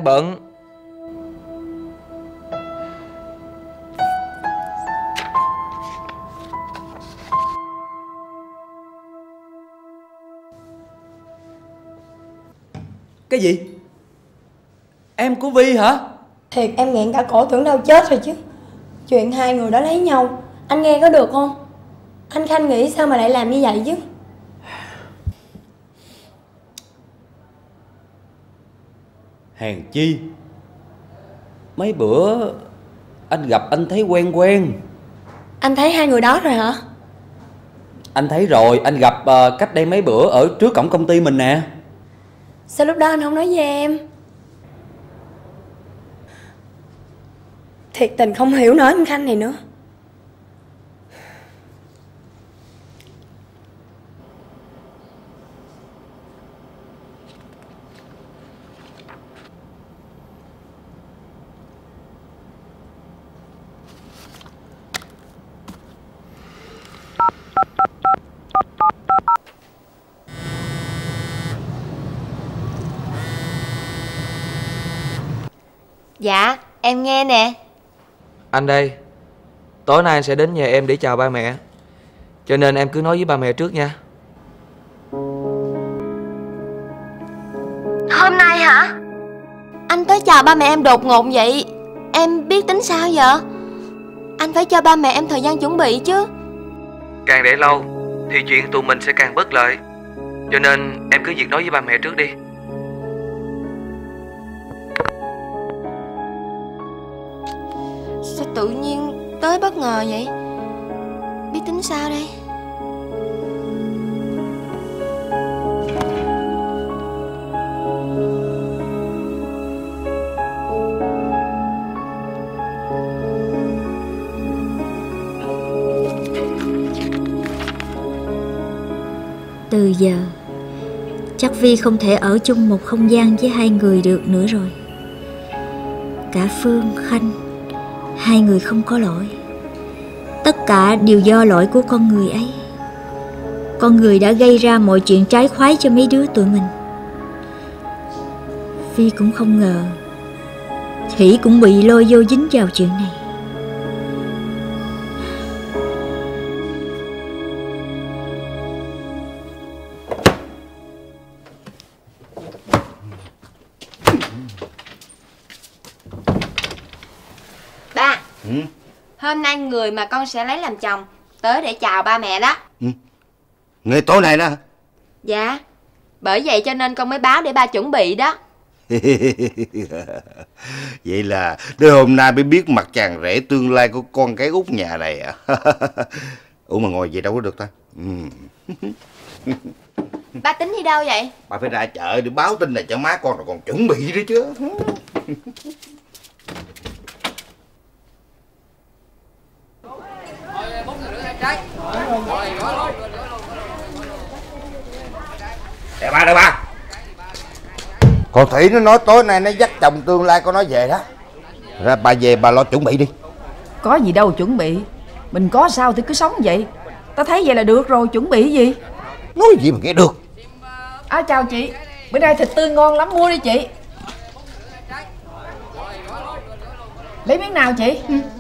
bận. Cái gì? Em của Vi hả? Thiệt em nghẹn cả cổ, tưởng đâu chết rồi chứ. Chuyện hai người đó lấy nhau, anh nghe có được không? Anh Khanh nghĩ sao mà lại làm như vậy chứ? Hèn chi mấy bữa anh gặp anh thấy quen quen. Anh thấy hai người đó rồi hả? Anh thấy rồi, anh gặp cách đây mấy bữa ở trước cổng công ty mình nè. Sao lúc đó anh không nói với em? Thiệt tình không hiểu nổi anh Khanh này nữa. Dạ, em nghe nè. Anh đây. Tối nay anh sẽ đến nhà em để chào ba mẹ. Cho nên em cứ nói với ba mẹ trước nha. Hôm nay hả? Anh tới chào ba mẹ em đột ngột vậy, em biết tính sao vậy? Anh phải cho ba mẹ em thời gian chuẩn bị chứ. Càng để lâu thì chuyện tụi mình sẽ càng bất lợi. Cho nên em cứ việc nói với ba mẹ trước đi. Sao tự nhiên tới bất ngờ vậy? Biết tính sao đây? Từ giờ chắc Vi không thể ở chung một không gian với hai người được nữa rồi. Cả Phương, Khanh, hai người không có lỗi. Tất cả đều do lỗi của con người ấy. Con người đã gây ra mọi chuyện trái khoái cho mấy đứa tụi mình. Vi cũng không ngờ Thủy cũng bị lôi vô dính vào chuyện này. Ba, hôm nay người mà con sẽ lấy làm chồng tới để chào ba mẹ đó. Ngày tối nay đó hả? Dạ, bởi vậy cho nên con mới báo để ba chuẩn bị đó. Vậy là đến hôm nay mới biết mặt chàng rể tương lai của con cái út nhà này à? Ủa mà ngồi vậy đâu có được ta? Ba tính đi đâu vậy? Bà phải ra chợ để báo tin này cho má con rồi còn chuẩn bị đó chứ. Đây ba. Còn Thủy nó nói tối nay nó dắt chồng tương lai của nó về đó. Ra bà về bà lo chuẩn bị đi. Có gì đâu chuẩn bị. Mình có sao thì cứ sống vậy. Tao thấy vậy là được rồi, chuẩn bị gì? Nói gì mà nghe được. Chào chị. Bữa nay thịt tươi ngon lắm, mua đi chị. Lấy miếng nào chị?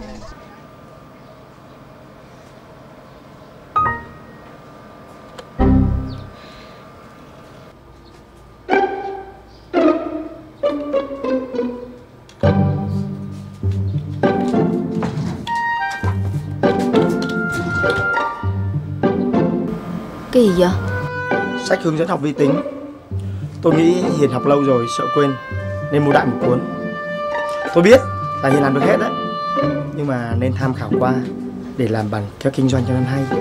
Cái gì vậy? Sách hướng dẫn học vi tính. Tôi nghĩ Hiền học lâu rồi sợ quên nên mua đại một cuốn. Tôi biết là Hiền làm được hết đấy, nhưng mà nên tham khảo qua để làm bằng cho kinh doanh cho nó hay.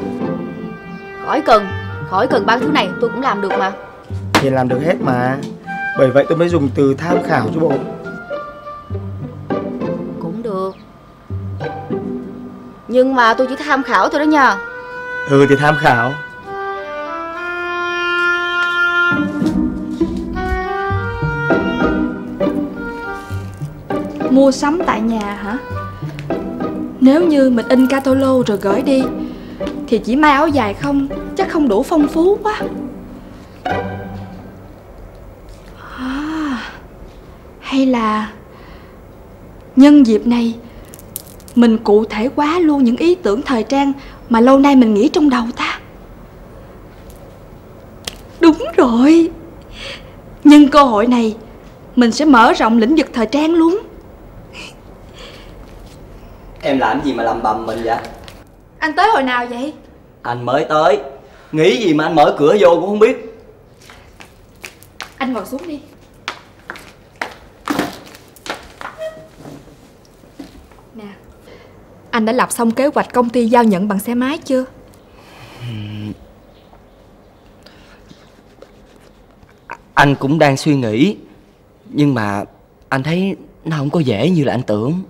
Khỏi cần ba thứ này, tôi cũng làm được mà. Hiền làm được hết mà, bởi vậy tôi mới dùng từ tham khảo chứ bộ. Cũng được, nhưng mà tôi chỉ tham khảo thôi đó nha. Ừ thì tham khảo. Mua sắm tại nhà hả? Nếu như mình in catalog rồi gửi đi thì chỉ may áo dài không, chắc không đủ phong phú quá. Hay là nhân dịp này mình cụ thể hóa luôn những ý tưởng thời trang mà lâu nay mình nghĩ trong đầu ta? Đúng rồi, nhân cơ hội này mình sẽ mở rộng lĩnh vực thời trang luôn. Em làm gì mà lầm bầm mình vậy? Anh tới hồi nào vậy? Anh mới tới. Nghĩ gì mà anh mở cửa vô cũng không biết. Anh ngồi xuống đi. Nè, anh đã lập xong kế hoạch công ty giao nhận bằng xe máy chưa? Anh cũng đang suy nghĩ, nhưng mà anh thấy nó không có dễ như là anh tưởng.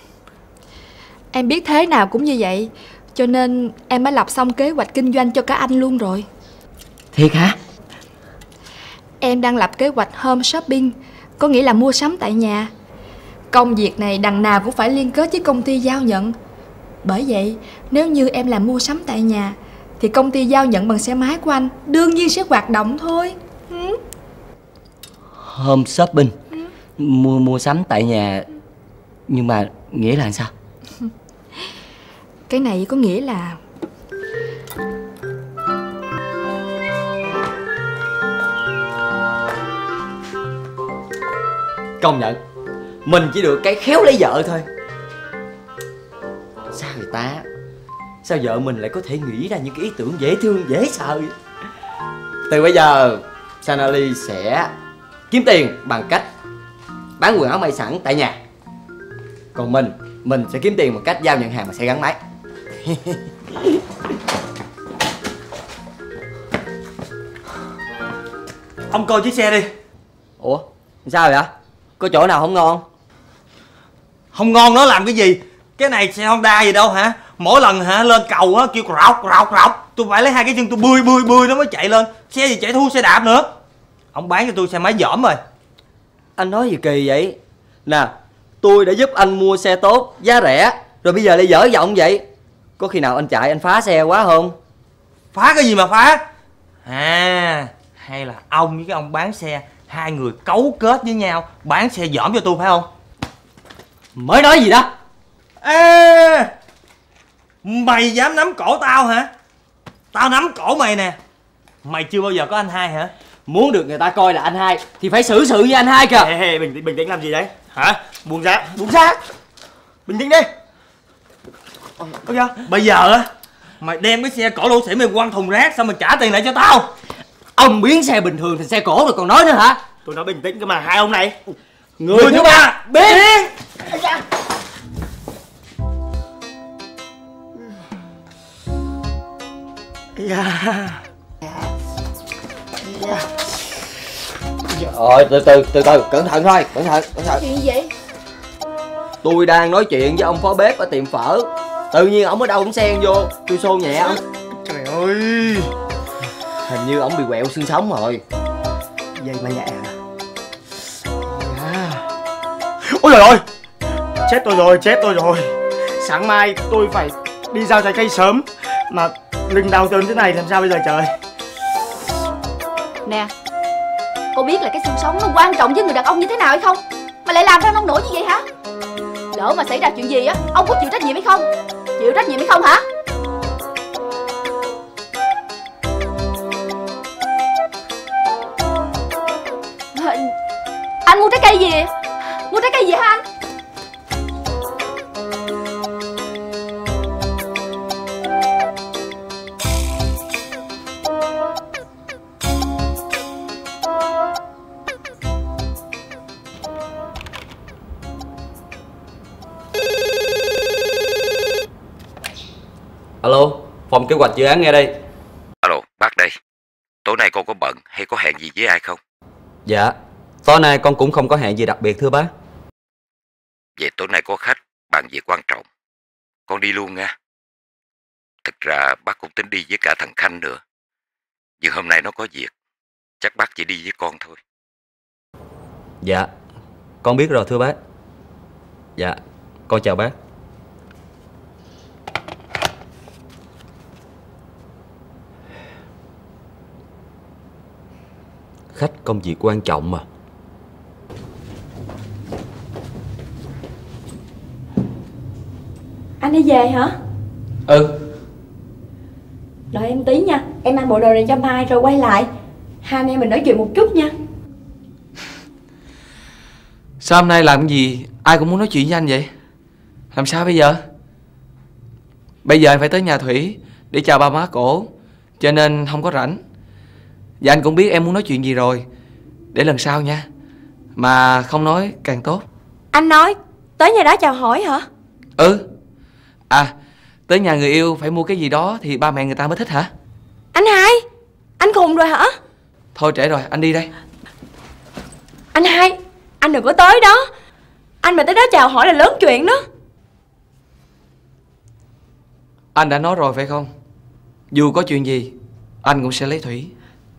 Em biết thế nào cũng như vậy, cho nên em mới lập xong kế hoạch kinh doanh cho cả anh luôn rồi. Thiệt hả? Em đang lập kế hoạch home shopping, có nghĩa là mua sắm tại nhà. Công việc này đằng nào cũng phải liên kết với công ty giao nhận. Bởi vậy, nếu như em làm mua sắm tại nhà thì công ty giao nhận bằng xe máy của anh đương nhiên sẽ hoạt động thôi. Home shopping, mua sắm tại nhà. Nhưng mà nghĩa là sao? Cái này có nghĩa là công nhận mình chỉ được cái khéo lấy vợ thôi. Sao vợ mình lại có thể nghĩ ra những cái ý tưởng dễ thương dễ sợ? Từ bây giờ Sanali sẽ kiếm tiền bằng cách bán quần áo may sẵn tại nhà. Còn mình sẽ kiếm tiền bằng cách giao nhận hàng mà xe gắn máy. Ông coi chiếc xe đi. Ủa sao vậy? Có chỗ nào không ngon? Không ngon nó làm cái gì? Cái này xe Honda gì đâu hả? Mỗi lần hả lên cầu á kêu rọc tôi phải lấy hai cái chân tôi bươi nó mới chạy lên. Xe gì chạy thua xe đạp nữa. Ông bán cho tôi xe máy dởm rồi. Anh nói gì kỳ vậy? Nè, tôi đã giúp anh mua xe tốt, giá rẻ, rồi bây giờ lại dở giọng vậy. Có khi nào anh chạy anh phá xe quá không? Phá cái gì mà phá? À, hay là ông với cái ông bán xe, hai người cấu kết với nhau bán xe dởm cho tôi phải không? Mới nói gì đó? Ê, mày dám nắm cổ tao hả? Tao nắm cổ mày nè. Mày chưa bao giờ có anh hai hả? Muốn được người ta coi là anh hai thì phải xử sự với anh hai kìa. Hey, bình tĩnh làm gì đấy? Hả? Buông ra. Bình tĩnh đi. Bây giờ á mày đem cái xe cổ lỗ sĩ mày quăng thùng rác xong mày trả tiền lại cho tao. Ông biến xe bình thường thành xe cổ rồi còn nói nữa hả? Tôi nói bình tĩnh cơ mà, hai ông này. Người thứ ba biến. Rồi từ từ cẩn thận thôi, cẩn thận. Chuyện gì vậy? Tôi đang nói chuyện với ông phó bếp ở tiệm phở, tự nhiên ổng ở đâu cũng xen vô, tôi xô nhẹ ổng. Trời ơi, hình như ổng bị quẹo xương sống rồi. Vậy mà nhẹ à? Ôi trời ơi, chết tôi rồi. Sáng mai tôi phải đi giao trái cây sớm, mà lưng đau chân thế này làm sao bây giờ trời? Nè, cô biết là cái xương sống nó quan trọng với người đàn ông như thế nào hay không? Mà lại làm ra nông nổi như vậy hả? Lỡ mà xảy ra chuyện gì á, ông có chịu trách nhiệm hay không? Chịu trách nhiệm hay không hả? Anh mua trái cây gì? Mua trái cây gì hả anh? Alo, phòng kế hoạch dự án nghe đây. Alo, bác đây. Tối nay con có bận hay có hẹn gì với ai không? Dạ, tối nay con cũng không có hẹn gì đặc biệt thưa bác. Vậy tối nay có khách bàn việc quan trọng, con đi luôn nha. Thực ra bác cũng tính đi với cả thằng Khanh nữa, nhưng hôm nay nó có việc, chắc bác chỉ đi với con thôi. Dạ, con biết rồi thưa bác. Dạ, con chào bác. Khách công việc quan trọng mà. Anh đi về hả? Ừ. Đợi em tí nha, em mang bộ đồ này cho Mai rồi quay lại. Hai anh em mình nói chuyện một chút nha. Sao hôm nay làm cái gì ai cũng muốn nói chuyện với anh vậy? Làm sao bây giờ? Bây giờ anh phải tới nhà Thủy để chào ba má cổ, cho nên không có rảnh. Và anh cũng biết em muốn nói chuyện gì rồi. Để lần sau nha. Mà không nói càng tốt. Anh nói tới nhà đó chào hỏi hả? Ừ. À, tới nhà người yêu phải mua cái gì đó thì ba mẹ người ta mới thích hả? Anh Hai, anh khùng rồi hả? Thôi trễ rồi, anh đi đây. Anh Hai, anh đừng có tới đó. Anh mà tới đó chào hỏi là lớn chuyện đó. Anh đã nói rồi phải không? Dù có chuyện gì anh cũng sẽ lấy Thủy.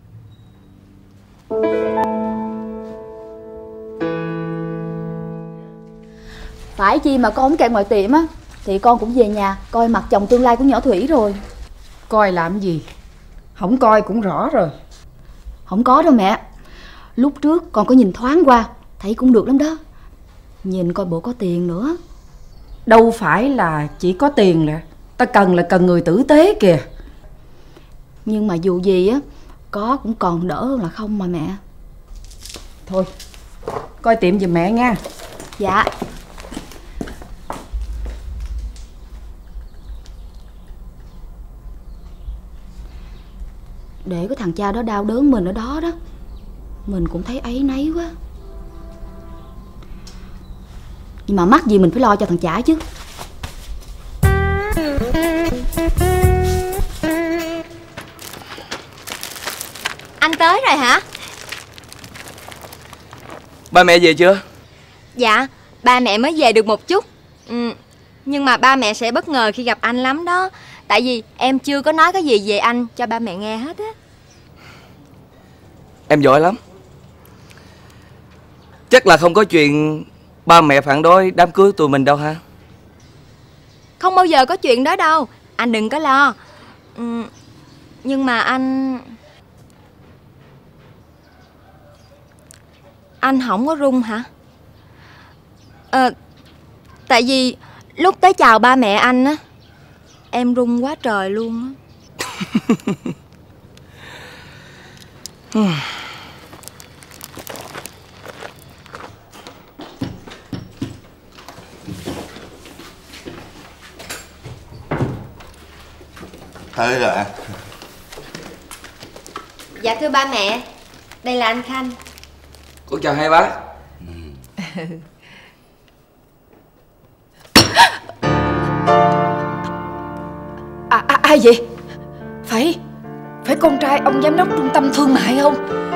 Phải chi mà con không kẹt ngoài tiệm á thì con cũng về nhà coi mặt chồng tương lai của nhỏ Thủy rồi. Coi làm gì? Không coi cũng rõ rồi. Không có đâu mẹ. Lúc trước con có nhìn thoáng qua, thấy cũng được lắm đó. Nhìn coi bộ có tiền nữa. Đâu phải là chỉ có tiền là ta cần, là cần người tử tế kìa. Nhưng mà dù gì á, có cũng còn đỡ hơn là không mà mẹ. Thôi, coi tiệm giùm mẹ nha. Dạ. Để cái thằng cha đó đau đớn mình ở đó đó, mình cũng thấy áy náy quá. Nhưng mà mắc gì mình phải lo cho thằng chả chứ. Anh tới rồi hả? Ba mẹ về chưa? Dạ, ba mẹ mới về được một chút. Nhưng mà ba mẹ sẽ bất ngờ khi gặp anh lắm đó. Tại vì em chưa có nói cái gì về anh cho ba mẹ nghe hết á. Em giỏi lắm. Chắc là không có chuyện ba mẹ phản đối đám cưới tụi mình đâu ha? Không bao giờ có chuyện đó đâu. Anh đừng có lo. Nhưng mà anh không có run hả? Tại vì lúc tới chào ba mẹ anh á, em run quá trời luôn á. Tới rồi. Dạ thưa ba mẹ, đây là anh Khanh. Con chào hai bác. Ai vậy? Phải con trai ông giám đốc trung tâm thương mại không?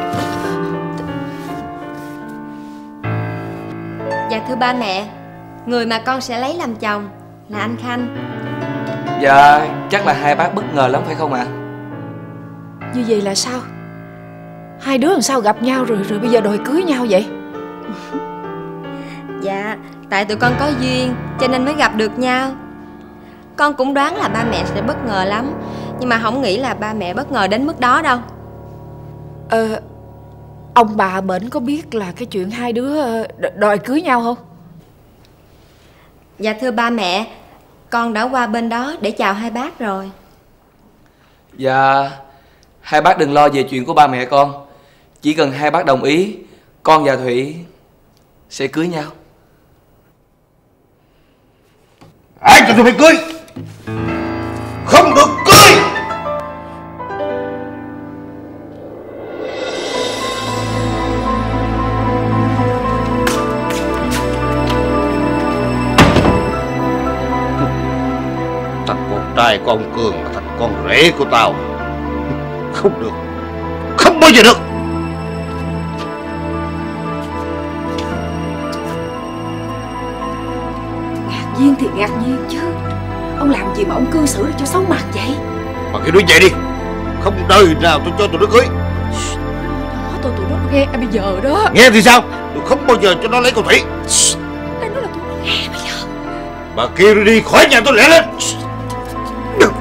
Dạ thưa ba mẹ, người mà con sẽ lấy làm chồng là anh Khanh. Dạ, chắc là hai bác bất ngờ lắm phải không ạ? Như vậy là sao? Hai đứa làm sao gặp nhau rồi bây giờ đòi cưới nhau vậy? Dạ, tại tụi con có duyên cho nên mới gặp được nhau. Con cũng đoán là ba mẹ sẽ bất ngờ lắm, nhưng mà không nghĩ là ba mẹ bất ngờ đến mức đó đâu. Ông bà bển có biết là cái chuyện hai đứa đòi cưới nhau không? Dạ thưa ba mẹ, con đã qua bên đó để chào hai bác rồi. Dạ, hai bác đừng lo về chuyện của ba mẹ con. Chỉ cần hai bác đồng ý, con và Thủy sẽ cưới nhau. Ai cho tôi phải cưới? Không được cưới! Thằng con trai của ông Cường là thằng con rể của tao. Không được. Không bao giờ được. Ngạc nhiên thì ngạc nhiên chứ. Ông làm gì mà ông cư xử cho xấu mặt vậy? Mà cái đứa vậy đi. Không đời nào tôi cho tụi nó cưới. Đó, tụi nó nghe bây giờ đó. Nghe thì sao? Tôi không bao giờ cho nó lấy con Thủy. Anh nói là tụi nó nghe bây giờ. Bà kêu nó đi khỏi nhà tôi lẹ lên. Được.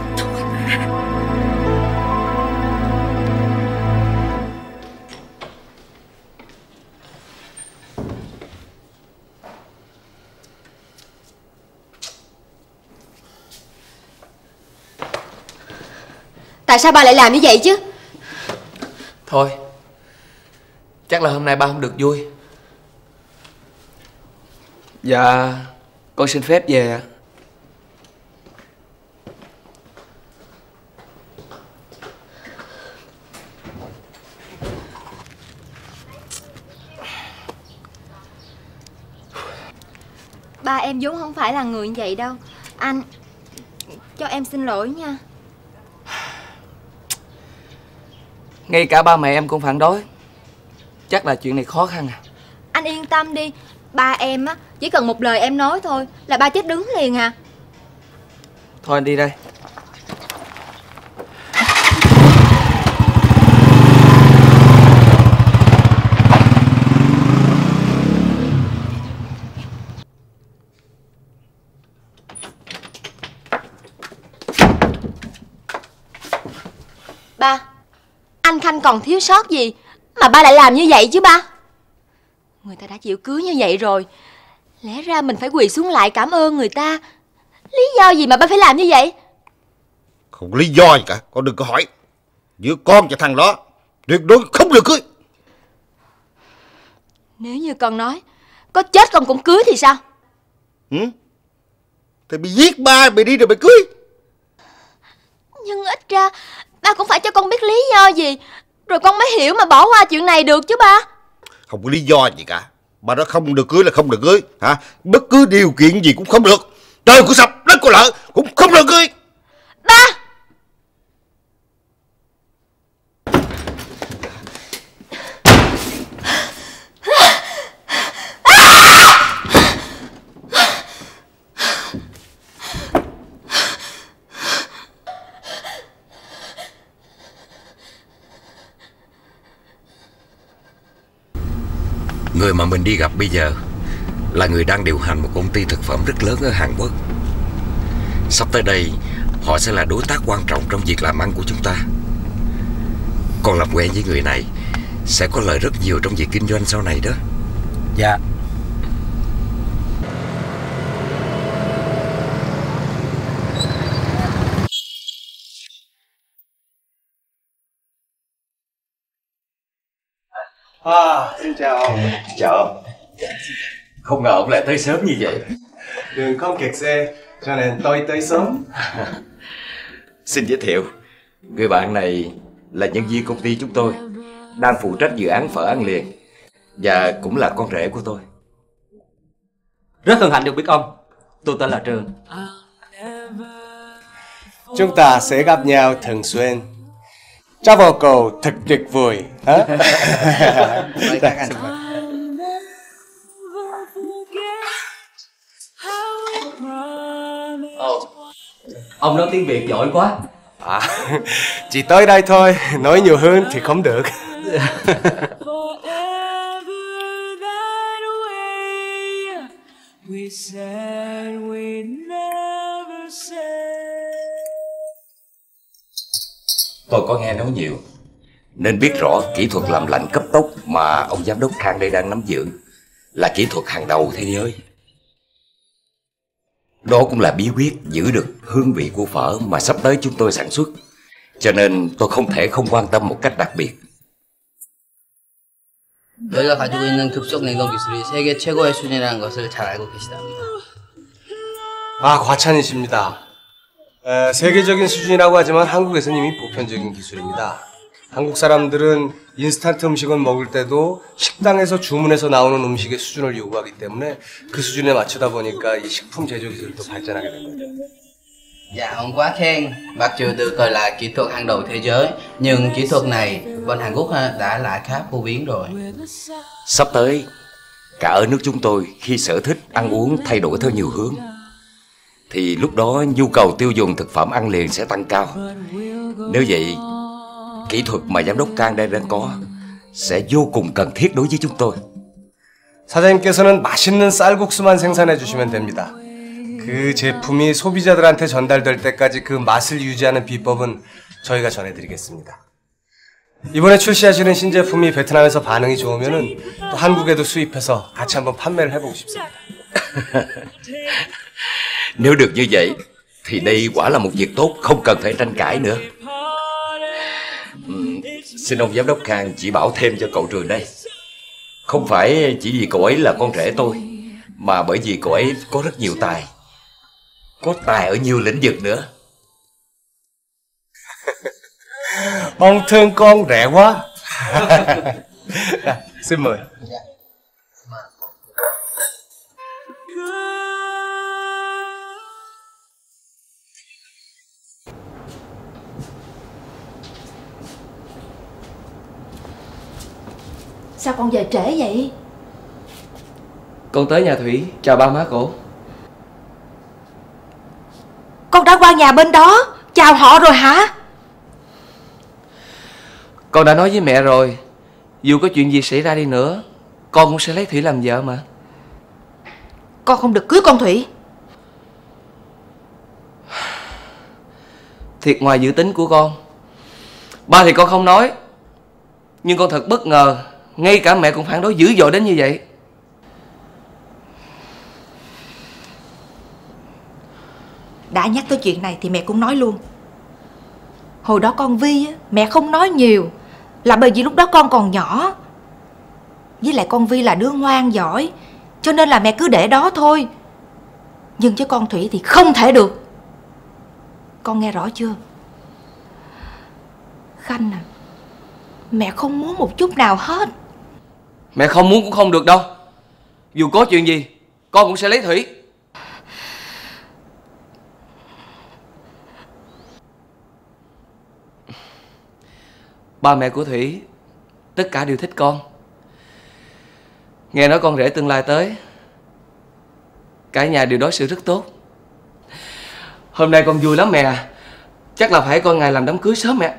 Tại sao ba lại làm như vậy chứ? Thôi, chắc là hôm nay ba không được vui. Dạ, con xin phép về ạ. Ba em vốn không phải là người như vậy đâu. Anh, cho em xin lỗi nha. Ngay cả ba mẹ em cũng phản đối. Chắc là chuyện này khó khăn à. Anh yên tâm đi. Ba em á, chỉ cần một lời em nói thôi là ba chết đứng liền à. Thôi anh đi đây. Ba, anh Khanh còn thiếu sót gì mà ba lại làm như vậy chứ ba? Người ta đã chịu cưới như vậy rồi, lẽ ra mình phải quỳ xuống lại cảm ơn người ta. Lý do gì mà ba phải làm như vậy? Không có lý do gì cả, con đừng có hỏi. Giữa con và thằng đó tuyệt đối không được cưới. Nếu như con nói có chết con cũng cưới thì sao? Thì bị giết ba, bị đi rồi bị cưới. Nhưng ít ra ba cũng phải cho con biết lý do gì, rồi con mới hiểu mà bỏ qua chuyện này được chứ ba. Không có lý do gì cả. Bà nói không được cưới là không được cưới hả? Bất cứ điều kiện gì cũng không được. Trời có sập, đất có lở cũng không được cưới. Ba! Người mà mình đi gặp bây giờ là người đang điều hành một công ty thực phẩm rất lớn ở Hàn Quốc. Sắp tới đây họ sẽ là đối tác quan trọng trong việc làm ăn của chúng ta. Còn làm quen với người này sẽ có lợi rất nhiều trong việc kinh doanh sau này đó. Dạ. Xin chào ông. Chào ông. Không ngờ ông lại tới sớm như vậy. Đường không kẹt xe cho nên tôi tới sớm. Xin giới thiệu, người bạn này là nhân viên công ty chúng tôi, đang phụ trách dự án phở ăn liền, và cũng là con rể của tôi. Rất hân hạnh được biết ông. Tôi tên là Trường. Chúng ta sẽ gặp nhau thường xuyên. Travel cầu thật tuyệt vời. Mời các anh. Ông nói tiếng Việt giỏi quá. Chỉ tới đây thôi, nói nhiều hơn thì không được. Tôi có nghe nói nhiều, nên biết rõ kỹ thuật làm lạnh cấp tốc mà ông giám đốc Khang đây đang nắm giữ là kỹ thuật hàng đầu thế giới. Đó cũng là bí quyết giữ được hương vị của phở mà sắp tới chúng tôi sản xuất. Cho nên tôi không thể không quan tâm một cách đặc biệt. 저희가 가지고 있는 급속 냉동 기술이 세계 최고의 수준이라는 것을 잘 알고 계시답니다. 과찬이십니다. 세계적인 수준이라고 하지만 한국에서는 이미 보편적인 기술입니다. 한국 사람들은 인스턴트 음식을 먹을 때도 식당에서 주문해서 나오는 음식의 수준을 요구하기 때문에 그 수준에 맞추다 보니까 이 식품 제조 기술도 발전하게 된 거죠. Dạ, ông quá khen. Mặc dù được coi là kỹ thuật hàng đầu thế giới, nhưng kỹ thuật này bên Hàn Quốc đã là khá phổ biến rồi. Sắp tới, cả ở nước chúng tôi khi sở thích ăn uống thay đổi theo nhiều hướng, thì lúc đó nhu cầu tiêu dùng thực phẩm ăn liền sẽ tăng cao. Nếu vậy, kỹ thuật mà giám đốc Kang đang có sẽ vô cùng cần thiết đối với chúng tôi. 사장님께서는 맛있는 쌀국수만 생산해 주시면 됩니다. 그 제품이 소비자들한테 전달될 때까지 그 맛을 유지하는 비법은 저희가 전해드리겠습니다. 이번에 출시하시는 신제품이 베트남에서 반응이 좋으면은 또 한국에도 수입해서 같이 한번 판매를 해보고 싶습니다. Nếu được như vậy thì đây quả là một việc tốt, không cần phải tranh cãi nữa. Xin ông giám đốc Khang chỉ bảo thêm cho cậu Trường đây. Không phải chỉ vì cậu ấy là con rể tôi, mà bởi vì cậu ấy có rất nhiều tài. Có tài ở nhiều lĩnh vực nữa. Ông thương con rẻ quá. Xin mời. Sao con về trễ vậy? Con tới nhà Thủy chào ba má cổ. Con đã qua nhà bên đó chào họ rồi hả? Con đã nói với mẹ rồi, dù có chuyện gì xảy ra đi nữa, con cũng sẽ lấy Thủy làm vợ mà. Con không được cưới con Thủy. Thiệt ngoài dự tính của con. Ba thì con không nói, nhưng con thật bất ngờ, ngay cả mẹ cũng phản đối dữ dội đến như vậy. Đã nhắc tới chuyện này thì mẹ cũng nói luôn. Hồi đó con Vi á, mẹ không nói nhiều là bởi vì lúc đó con còn nhỏ. Với lại con Vi là đứa ngoan giỏi, cho nên là mẹ cứ để đó thôi. Nhưng chứ con Thủy thì không thể được. Con nghe rõ chưa? Khanh à, mẹ không muốn một chút nào hết. Mẹ không muốn cũng không được đâu. Dù có chuyện gì, con cũng sẽ lấy Thủy. Ba mẹ của Thủy tất cả đều thích con. Nghe nói con rể tương lai tới, cả nhà đều đối xử rất tốt. Hôm nay con vui lắm mẹ à. Chắc là phải coi ngày làm đám cưới sớm mẹ.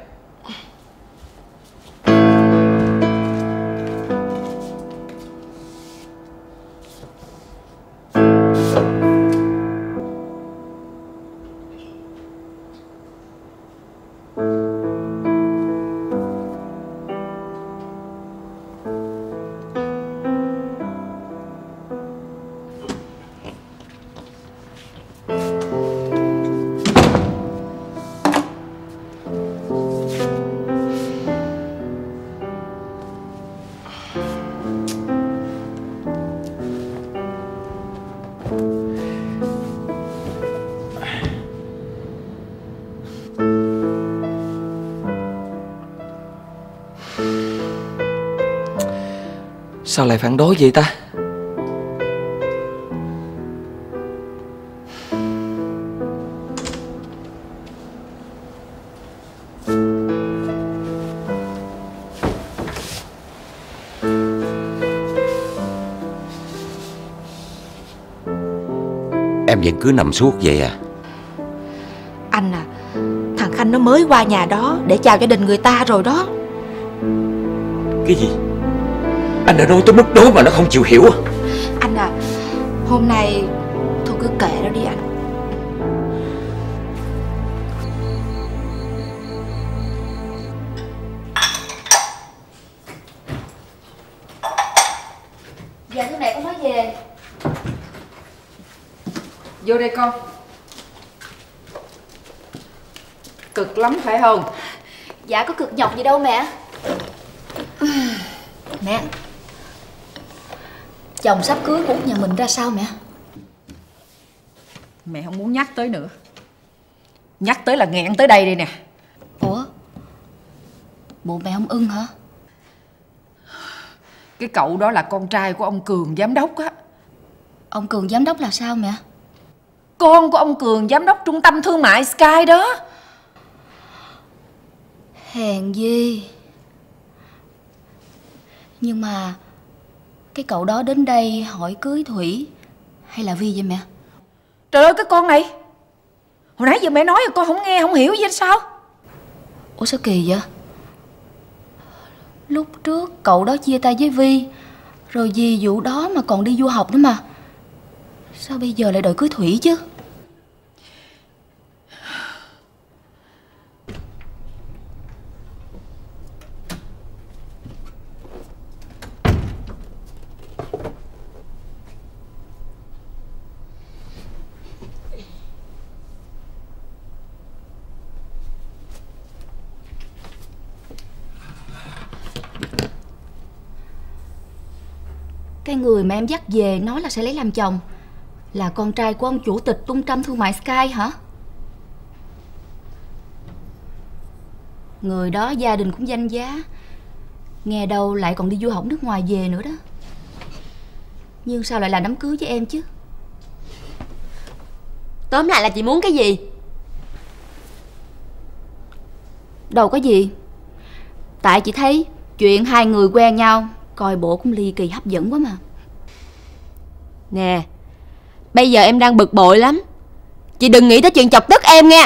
Sao lại phản đối vậy ta? Em vẫn cứ nằm suốt vậy à? Anh à, thằng Khanh nó mới qua nhà đó để chào gia đình người ta rồi đó. Cái gì? Anh đã nói tới mức đó mà nó không chịu hiểu à? Anh à, hôm nay thôi cứ kệ nó đi anh. Dạ thưa mẹ, con mới về. Vô đây con. Cực lắm phải không? Dạ có cực nhọc gì đâu mẹ. Mẹ, chồng sắp cưới của nhà mình ra sao mẹ? Mẹ không muốn nhắc tới nữa. Nhắc tới là nghẹn tới đây đây nè. Ủa, bộ mẹ không ưng hả? Cái cậu đó là con trai của ông Cường giám đốc á. Ông Cường giám đốc là sao mẹ? Con của ông Cường giám đốc trung tâm thương mại Sky đó. Hèn gì. Nhưng mà cái cậu đó đến đây hỏi cưới Thủy hay là Vi vậy mẹ? Trời ơi cái con này, hồi nãy giờ mẹ nói rồi con không nghe không hiểu gì hết sao? Ủa sao kỳ vậy? Lúc trước cậu đó chia tay với Vi, rồi vì vụ đó mà còn đi du học nữa mà. Sao bây giờ lại đòi cưới Thủy chứ? Cái người mà em dắt về nói là sẽ lấy làm chồng là con trai của ông chủ tịch Trung tâm Thương mại Sky hả? Người đó gia đình cũng danh giá, nghe đâu lại còn đi du học nước ngoài về nữa đó. Nhưng sao lại làm đám cưới với em chứ? Tóm lại là chị muốn cái gì? Đâu có gì. Tại chị thấy chuyện hai người quen nhau coi bộ cũng ly kỳ hấp dẫn quá mà. Nè, bây giờ em đang bực bội lắm. Chị đừng nghĩ tới chuyện chọc tức em nha.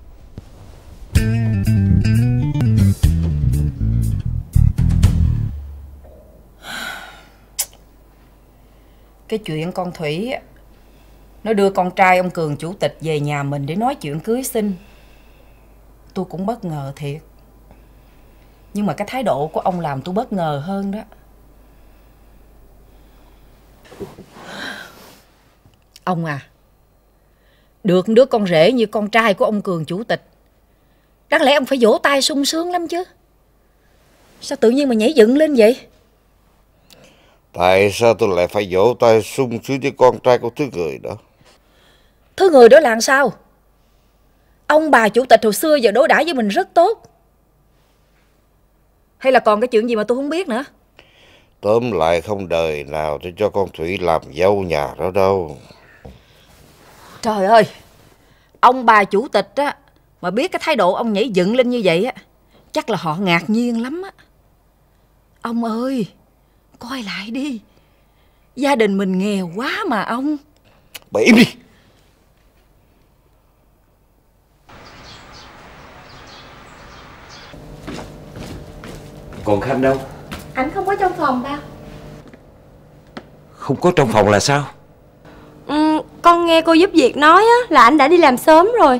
Cái chuyện con Thủy nó đưa con trai ông Cường chủ tịch về nhà mình để nói chuyện cưới xin, tôi cũng bất ngờ thiệt. Nhưng mà cái thái độ của ông làm tôi bất ngờ hơn đó. Ông à, được đứa con rể như con trai của ông Cường chủ tịch, đáng lẽ ông phải vỗ tay sung sướng lắm chứ. Sao tự nhiên mà nhảy dựng lên vậy? Tại sao tôi lại phải vỗ tay sung sướng với con trai của thứ người đó? Thứ người đó làm sao? Ông bà chủ tịch hồi xưa giờ đối đãi với mình rất tốt. Hay là còn cái chuyện gì mà tôi không biết nữa? Tóm lại không đời nào để cho con Thủy làm dâu nhà đó đâu. Trời ơi, ông bà chủ tịch á mà biết cái thái độ ông nhảy dựng lên như vậy á, chắc là họ ngạc nhiên lắm á. Ông ơi, coi lại đi, gia đình mình nghèo quá mà ông. Bà im đi. Còn Khanh đâu? Anh không có trong phòng đâu. Không có trong phòng là sao? Con nghe cô giúp việc nói á, là anh đã đi làm sớm rồi.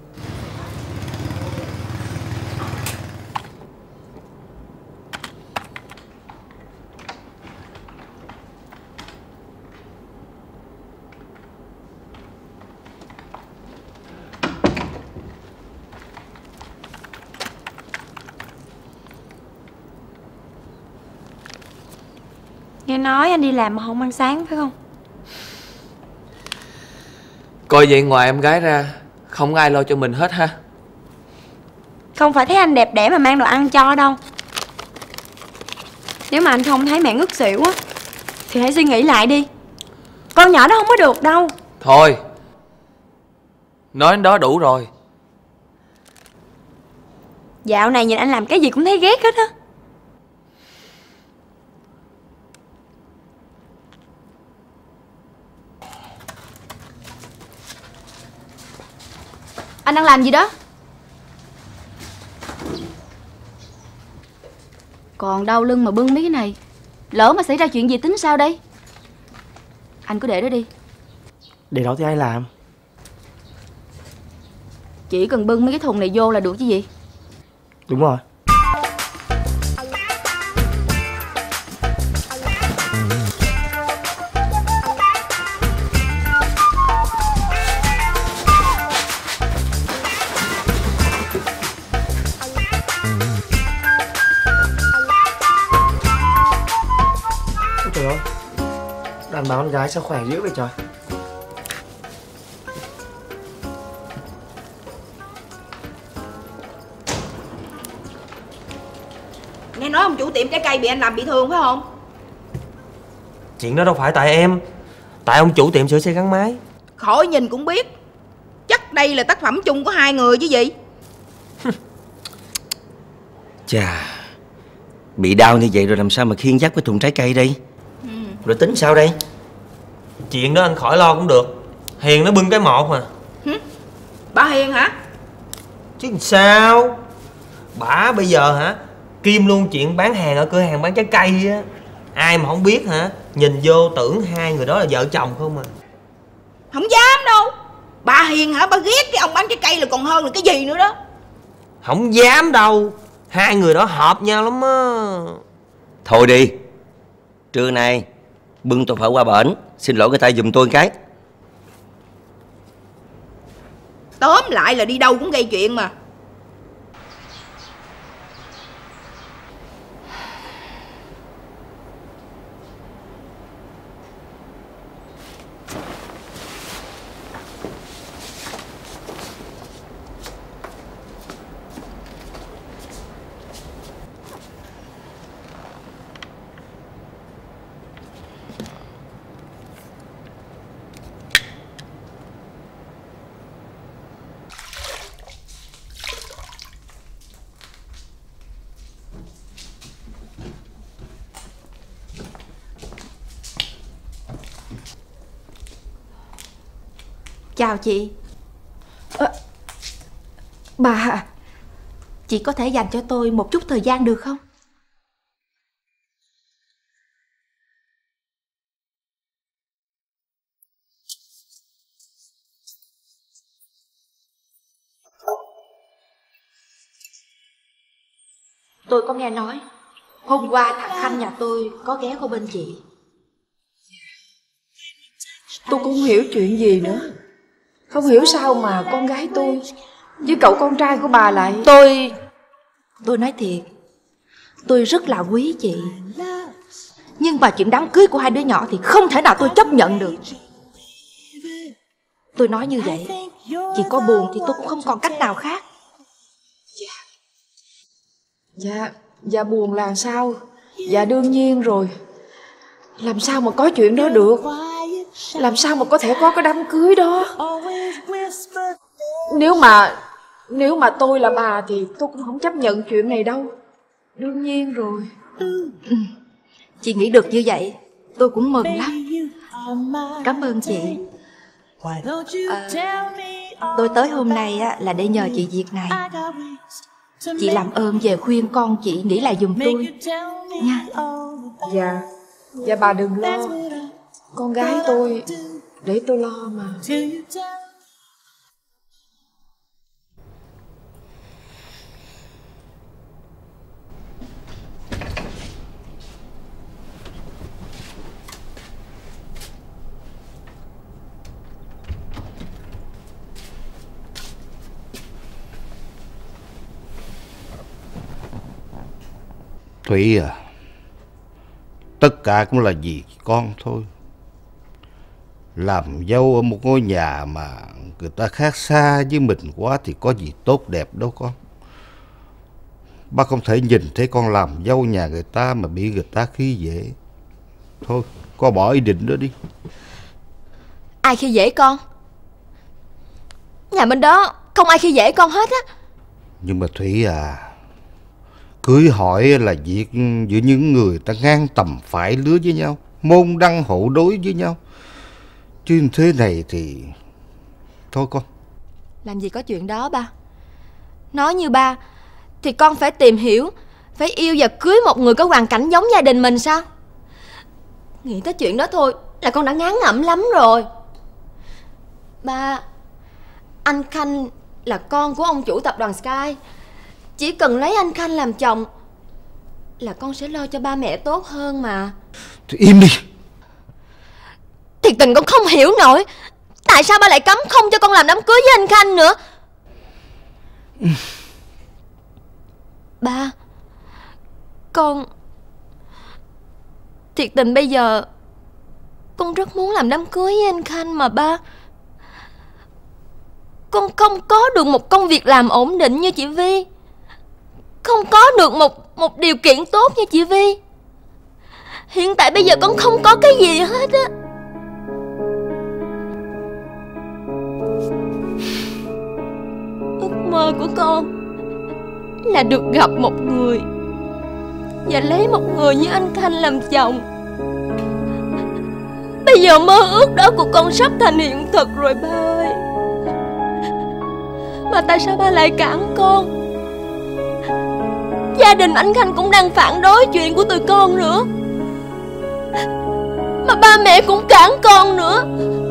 Nghe nói anh đi làm mà không ăn sáng phải không? Coi vậy ngoài em gái ra không ai lo cho mình hết ha. Không phải thấy anh đẹp đẽ mà mang đồ ăn cho đâu. Nếu mà anh không thấy mẹ ngất xỉu á thì hãy suy nghĩ lại đi. Con nhỏ đó không có được đâu. Thôi, nói đến đó đủ rồi. Dạo này nhìn anh làm cái gì cũng thấy ghét hết á. Anh đang làm gì đó? Còn đau lưng mà bưng mấy cái này, lỡ mà xảy ra chuyện gì tính sao đây? Anh cứ để đó đi. Để đó thì ai làm? Chỉ cần bưng mấy cái thùng này vô là được chứ gì. Đúng rồi. Trời ơi, đàn bà con gái sao khỏe dữ vậy trời. Nghe nói ông chủ tiệm trái cây bị anh làm bị thương phải không? Chuyện đó đâu phải tại em. Tại ông chủ tiệm sửa xe gắn máy. Khỏi nhìn cũng biết. Chắc đây là tác phẩm chung của hai người chứ gì. Chà, bị đau như vậy rồi làm sao mà khiêng dắt cái thùng trái cây đây? Rồi tính sao đây? Chuyện đó anh khỏi lo cũng được. Hiền nó bưng cái một mà. Bà Hiền hả? Chứ sao? Bả bây giờ hả kim luôn chuyện bán hàng ở cửa hàng bán trái cây á. Ai mà không biết hả. Nhìn vô tưởng hai người đó là vợ chồng không à. Không dám đâu. Bà Hiền hả, bà ghét cái ông bán trái cây là còn hơn là cái gì nữa đó. Không dám đâu. Hai người đó hợp nhau lắm á. Thôi đi, trưa nay bưng tô phở qua bển, xin lỗi người ta giùm tôi một cái. Tóm lại là đi đâu cũng gây chuyện mà. Chào chị. Bà, chị có thể dành cho tôi một chút thời gian được không? Tôi có nghe nói hôm qua thằng Khanh nhà tôi có ghé qua bên chị. tôi cũng không hiểu chuyện gì nữa. Không hiểu sao mà con gái tôi với cậu con trai của bà lại... Tôi nói thiệt, tôi rất là quý chị. Nhưng mà chuyện đám cưới của hai đứa nhỏ thì không thể nào tôi chấp nhận được. Tôi nói như vậy, chị có buồn thì tôi cũng không còn cách nào khác. Dạ buồn là sao? Dạ đương nhiên rồi. Làm sao mà có chuyện đó được? Làm sao mà có thể có cái đám cưới đó? Nếu mà tôi là bà thì tôi cũng không chấp nhận chuyện này đâu. Đương nhiên rồi. Chị nghĩ được như vậy, tôi cũng mừng lắm. Cảm ơn chị. Tôi tới hôm nay là để nhờ chị việc này. Chị làm ơn về khuyên con chị nghĩ lại giùm tôi nha. Dạ bà đừng lo. Con gái tôi để tôi lo mà. Thủy à, tất cả cũng là vì con thôi. Làm dâu ở một ngôi nhà mà người ta khác xa với mình quá thì có gì tốt đẹp đâu con. Bác không thể nhìn thấy con làm dâu nhà người ta mà bị người ta khi dễ. Thôi, con bỏ ý định đó đi. Ai khi dễ con? Nhà bên đó không ai khi dễ con hết á. Nhưng mà Thủy à, cưới hỏi là việc giữa những người ta ngang tầm phải lứa với nhau, môn đăng hộ đối với nhau. Chứ thế này thì... Thôi con. Làm gì có chuyện đó ba. Nói như ba thì con phải tìm hiểu, phải yêu và cưới một người có hoàn cảnh giống gia đình mình sao? Nghĩ tới chuyện đó thôi là con đã ngán ngẩm lắm rồi. Ba, anh Khanh là con của ông chủ tập đoàn Sky. Chỉ cần lấy anh Khanh làm chồng là con sẽ lo cho ba mẹ tốt hơn mà. Thì im đi. Thiệt tình con không hiểu nổi, tại sao ba lại cấm không cho con làm đám cưới với anh Khanh nữa. Ba, con... Thiệt tình bây giờ con rất muốn làm đám cưới với anh Khanh mà ba. Con không có được một công việc làm ổn định như chị Vi, không có được một điều kiện tốt như chị Vi. Hiện tại bây giờ con không có cái gì hết á. Ước mơ của con là được gặp một người và lấy một người như anh Khanh làm chồng. Bây giờ mơ ước đó của con sắp thành hiện thực rồi ba ơi. Mà tại sao ba lại cản con? Gia đình anh Khanh cũng đang phản đối chuyện của tụi con nữa, mà ba mẹ cũng cản con nữa.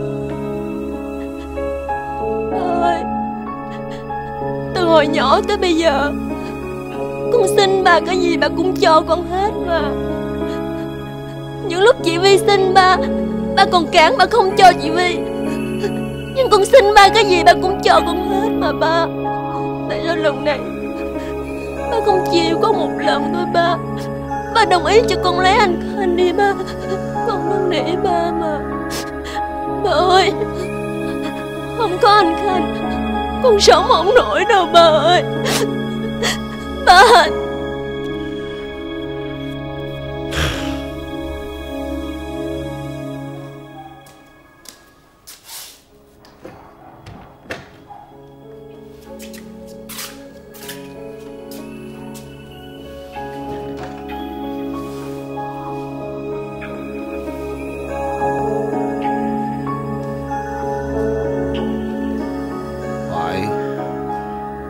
Ba ơi, từ hồi nhỏ tới bây giờ con xin ba cái gì ba cũng cho con hết mà. Những lúc chị Vi xin ba còn cản ba không cho chị Vi. Nhưng con xin ba cái gì ba cũng cho con hết mà ba. Tại sao lần này ba không chịu có một lần thôi ba? Ba đồng ý cho con lấy anh Khanh đi ba. Con năn nỉ ba mà. Ba ơi, không có anh Khanh con sống không nổi đâu ba ơi. Ba.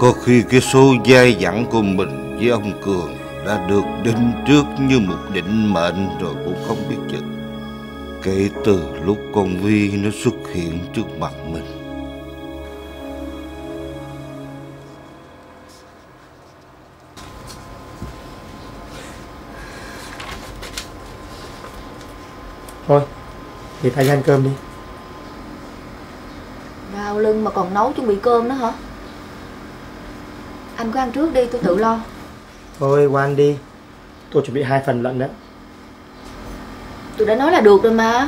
Có khi cái số dai dẳng của mình với ông Cường đã được định trước như một định mệnh rồi cũng không biết chừng. Kể từ lúc con Vi nó xuất hiện trước mặt mình. Thôi, thì anh ăn cơm đi. Đau lưng mà còn nấu chuẩn bị cơm nữa hả? Anh cứ ăn trước đi, tôi tự lo. Thôi qua ăn đi. Tôi chuẩn bị 2 phần lận đó. Tôi đã nói là được rồi mà.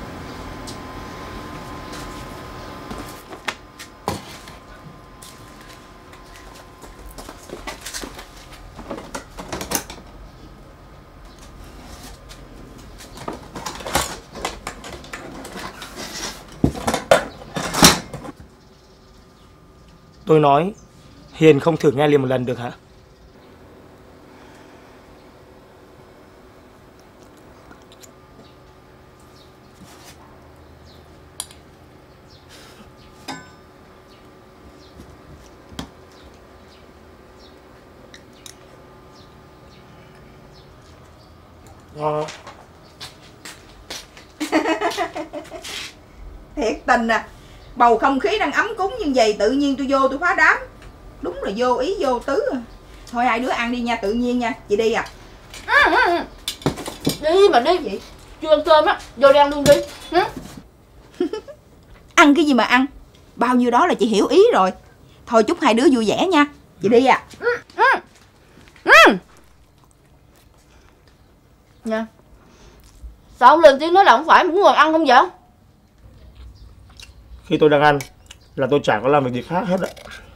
Tôi nói Hiền không thử nghe liền một lần được hả? Thiệt tình à, bầu không khí đang ấm cúng như vậy tự nhiên tôi vô tôi phá đám. Đúng là vô ý vô tứ à. Thôi hai đứa ăn đi nha, tự nhiên nha, chị đi à. Đi mà đi vậy. Chưa ăn cơm á, vô đi ăn luôn đi. Ăn cái gì mà ăn, bao nhiêu đó là chị hiểu ý rồi. Thôi chúc hai đứa vui vẻ nha, chị đi à. Nha. Sao ông lên tiếng nói là không phải muốn ngồi ăn không vậy? Khi tôi đang ăn là tôi chẳng có làm việc gì khác hết ạ.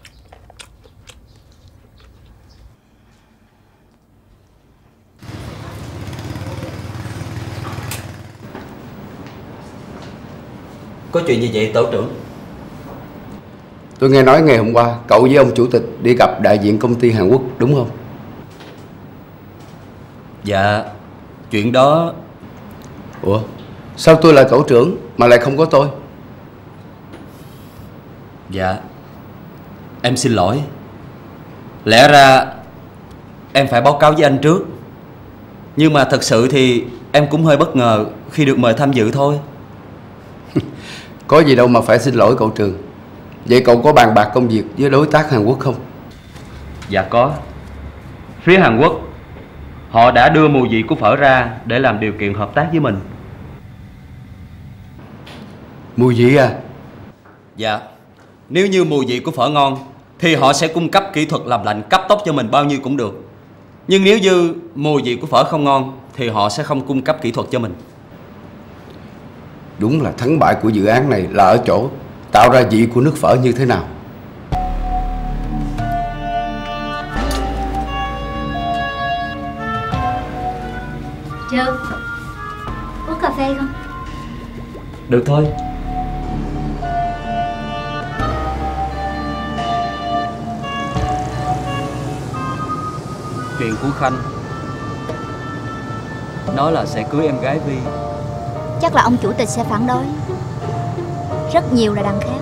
Có chuyện gì vậy tổ trưởng? Tôi nghe nói ngày hôm qua cậu với ông chủ tịch đi gặp đại diện công ty Hàn Quốc đúng không? Dạ, chuyện đó... Ủa, sao tôi là tổ trưởng mà lại không có tôi? Dạ, em xin lỗi. Lẽ ra em phải báo cáo với anh trước. Nhưng mà thật sự thì em cũng hơi bất ngờ khi được mời tham dự thôi. Có gì đâu mà phải xin lỗi cậu Trường. Vậy cậu có bàn bạc công việc với đối tác Hàn Quốc không? Dạ có. Phía Hàn Quốc họ đã đưa mùi vị của phở ra để làm điều kiện hợp tác với mình. Mùi vị à? Dạ. Nếu như mùi vị của phở ngon thì họ sẽ cung cấp kỹ thuật làm lạnh cấp tốc cho mình bao nhiêu cũng được. Nhưng nếu như mùi vị của phở không ngon thì họ sẽ không cung cấp kỹ thuật cho mình. Đúng là thắng bại của dự án này là ở chỗ tạo ra vị của nước phở như thế nào. Trương, uống cà phê không? Được thôi. Chuyện của Khanh nói là sẽ cưới em gái Vi. Chắc là ông chủ tịch sẽ phản đối. Rất nhiều là đằng khác.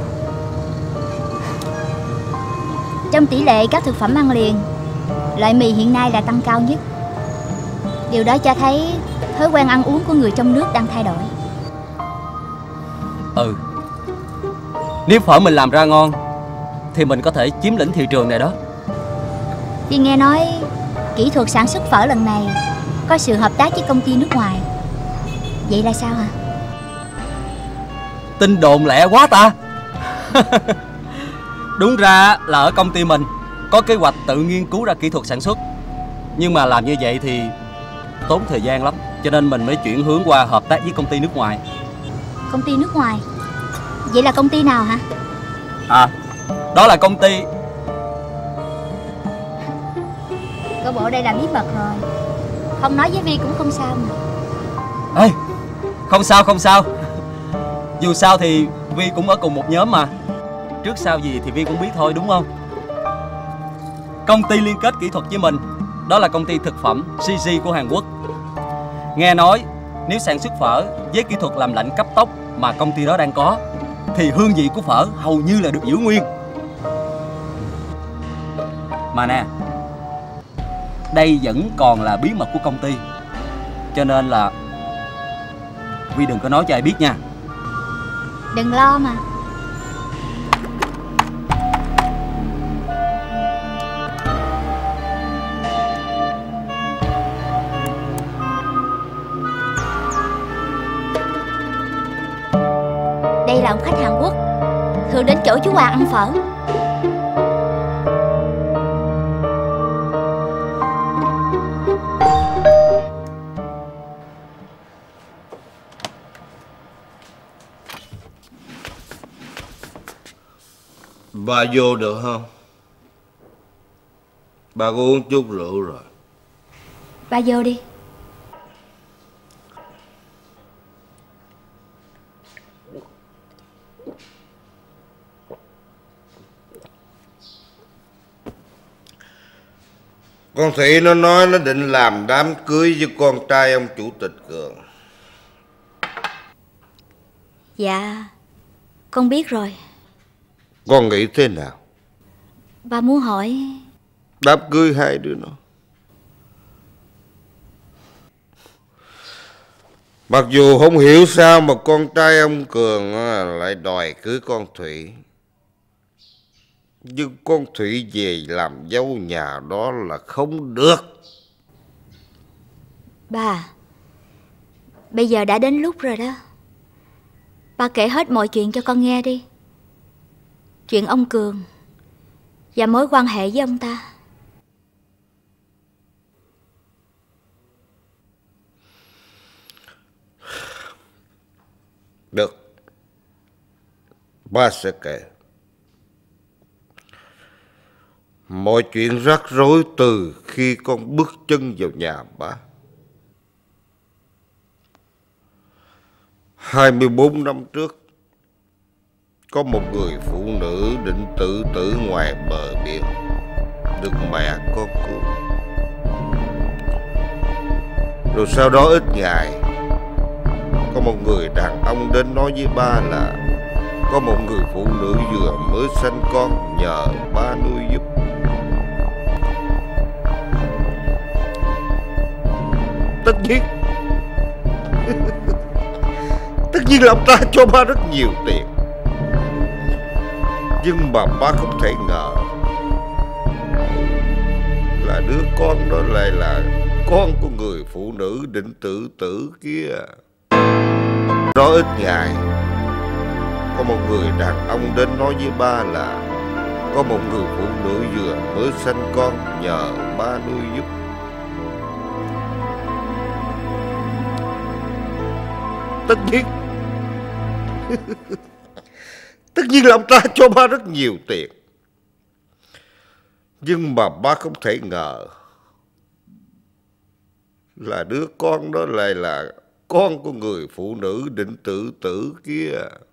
Trong tỷ lệ các thực phẩm ăn liền, loại mì hiện nay là tăng cao nhất. Điều đó cho thấy thói quen ăn uống của người trong nước đang thay đổi. Ừ. Nếu phở mình làm ra ngon thì mình có thể chiếm lĩnh thị trường này đó. Vì nghe nói kỹ thuật sản xuất phở lần này có sự hợp tác với công ty nước ngoài. Vậy là sao hả? Tin đồn lẹ quá ta. Đúng ra là ở công ty mình có kế hoạch tự nghiên cứu ra kỹ thuật sản xuất. Nhưng mà làm như vậy thì tốn thời gian lắm, cho nên mình mới chuyển hướng qua hợp tác với công ty nước ngoài. Công ty nước ngoài? Vậy là công ty nào hả? À, đó là công ty... Có bộ đây là bí mật rồi. Không nói với Vi cũng không sao mà. Ê, không sao. Dù sao thì Vi cũng ở cùng một nhóm mà. Trước sau gì thì Vi cũng biết thôi, đúng không? Công ty liên kết kỹ thuật với mình đó là công ty thực phẩm CG của Hàn Quốc. Nghe nói nếu sản xuất phở với kỹ thuật làm lạnh cấp tốc mà công ty đó đang có thì hương vị của phở hầu như là được giữ nguyên. Mà nè, đây vẫn còn là bí mật của công ty, cho nên là Vi đừng có nói cho ai biết nha. Đừng lo mà. Đây là ông khách Hàn Quốc, thường đến chỗ chú Hoàng ăn phở. Bà vô được không? Bà có uống chút rượu rồi. Bà vô đi. Con Thị nó nói nó định làm đám cưới với con trai ông chủ tịch Cường. Dạ, con biết rồi. Con nghĩ thế nào? Bà muốn hỏi... Đám cưới hai đứa nó. Mặc dù không hiểu sao mà con trai ông Cường lại đòi cưới con Thủy. Nhưng con Thủy về làm dâu nhà đó là không được. Bà, bây giờ đã đến lúc rồi đó. Bà kể hết mọi chuyện cho con nghe đi. Chuyện ông Cường và mối quan hệ với ông ta. Được, ba sẽ kể. Mọi chuyện rắc rối từ khi con bước chân vào nhà ba. 24 năm trước, có một người phụ nữ định tự tử ngoài bờ biển, được mẹ con cứu. Rồi sau đó ít ngày, có một người đàn ông đến nói với ba là có một người phụ nữ vừa mới sanh con nhờ ba nuôi giúp. Tất nhiên là ông ta cho ba rất nhiều tiền. Nhưng mà ba không thể ngờ là đứa con đó lại là con của người phụ nữ định tự tử kia. Đó ít ngày, có một người đàn ông đến nói với ba là có một người phụ nữ vừa mới sanh con nhờ ba nuôi giúp. Tất nhiên là ông ta cho ba rất nhiều tiền. Nhưng mà ba không thể ngờ là đứa con đó lại là con của người phụ nữ định tự tử kia.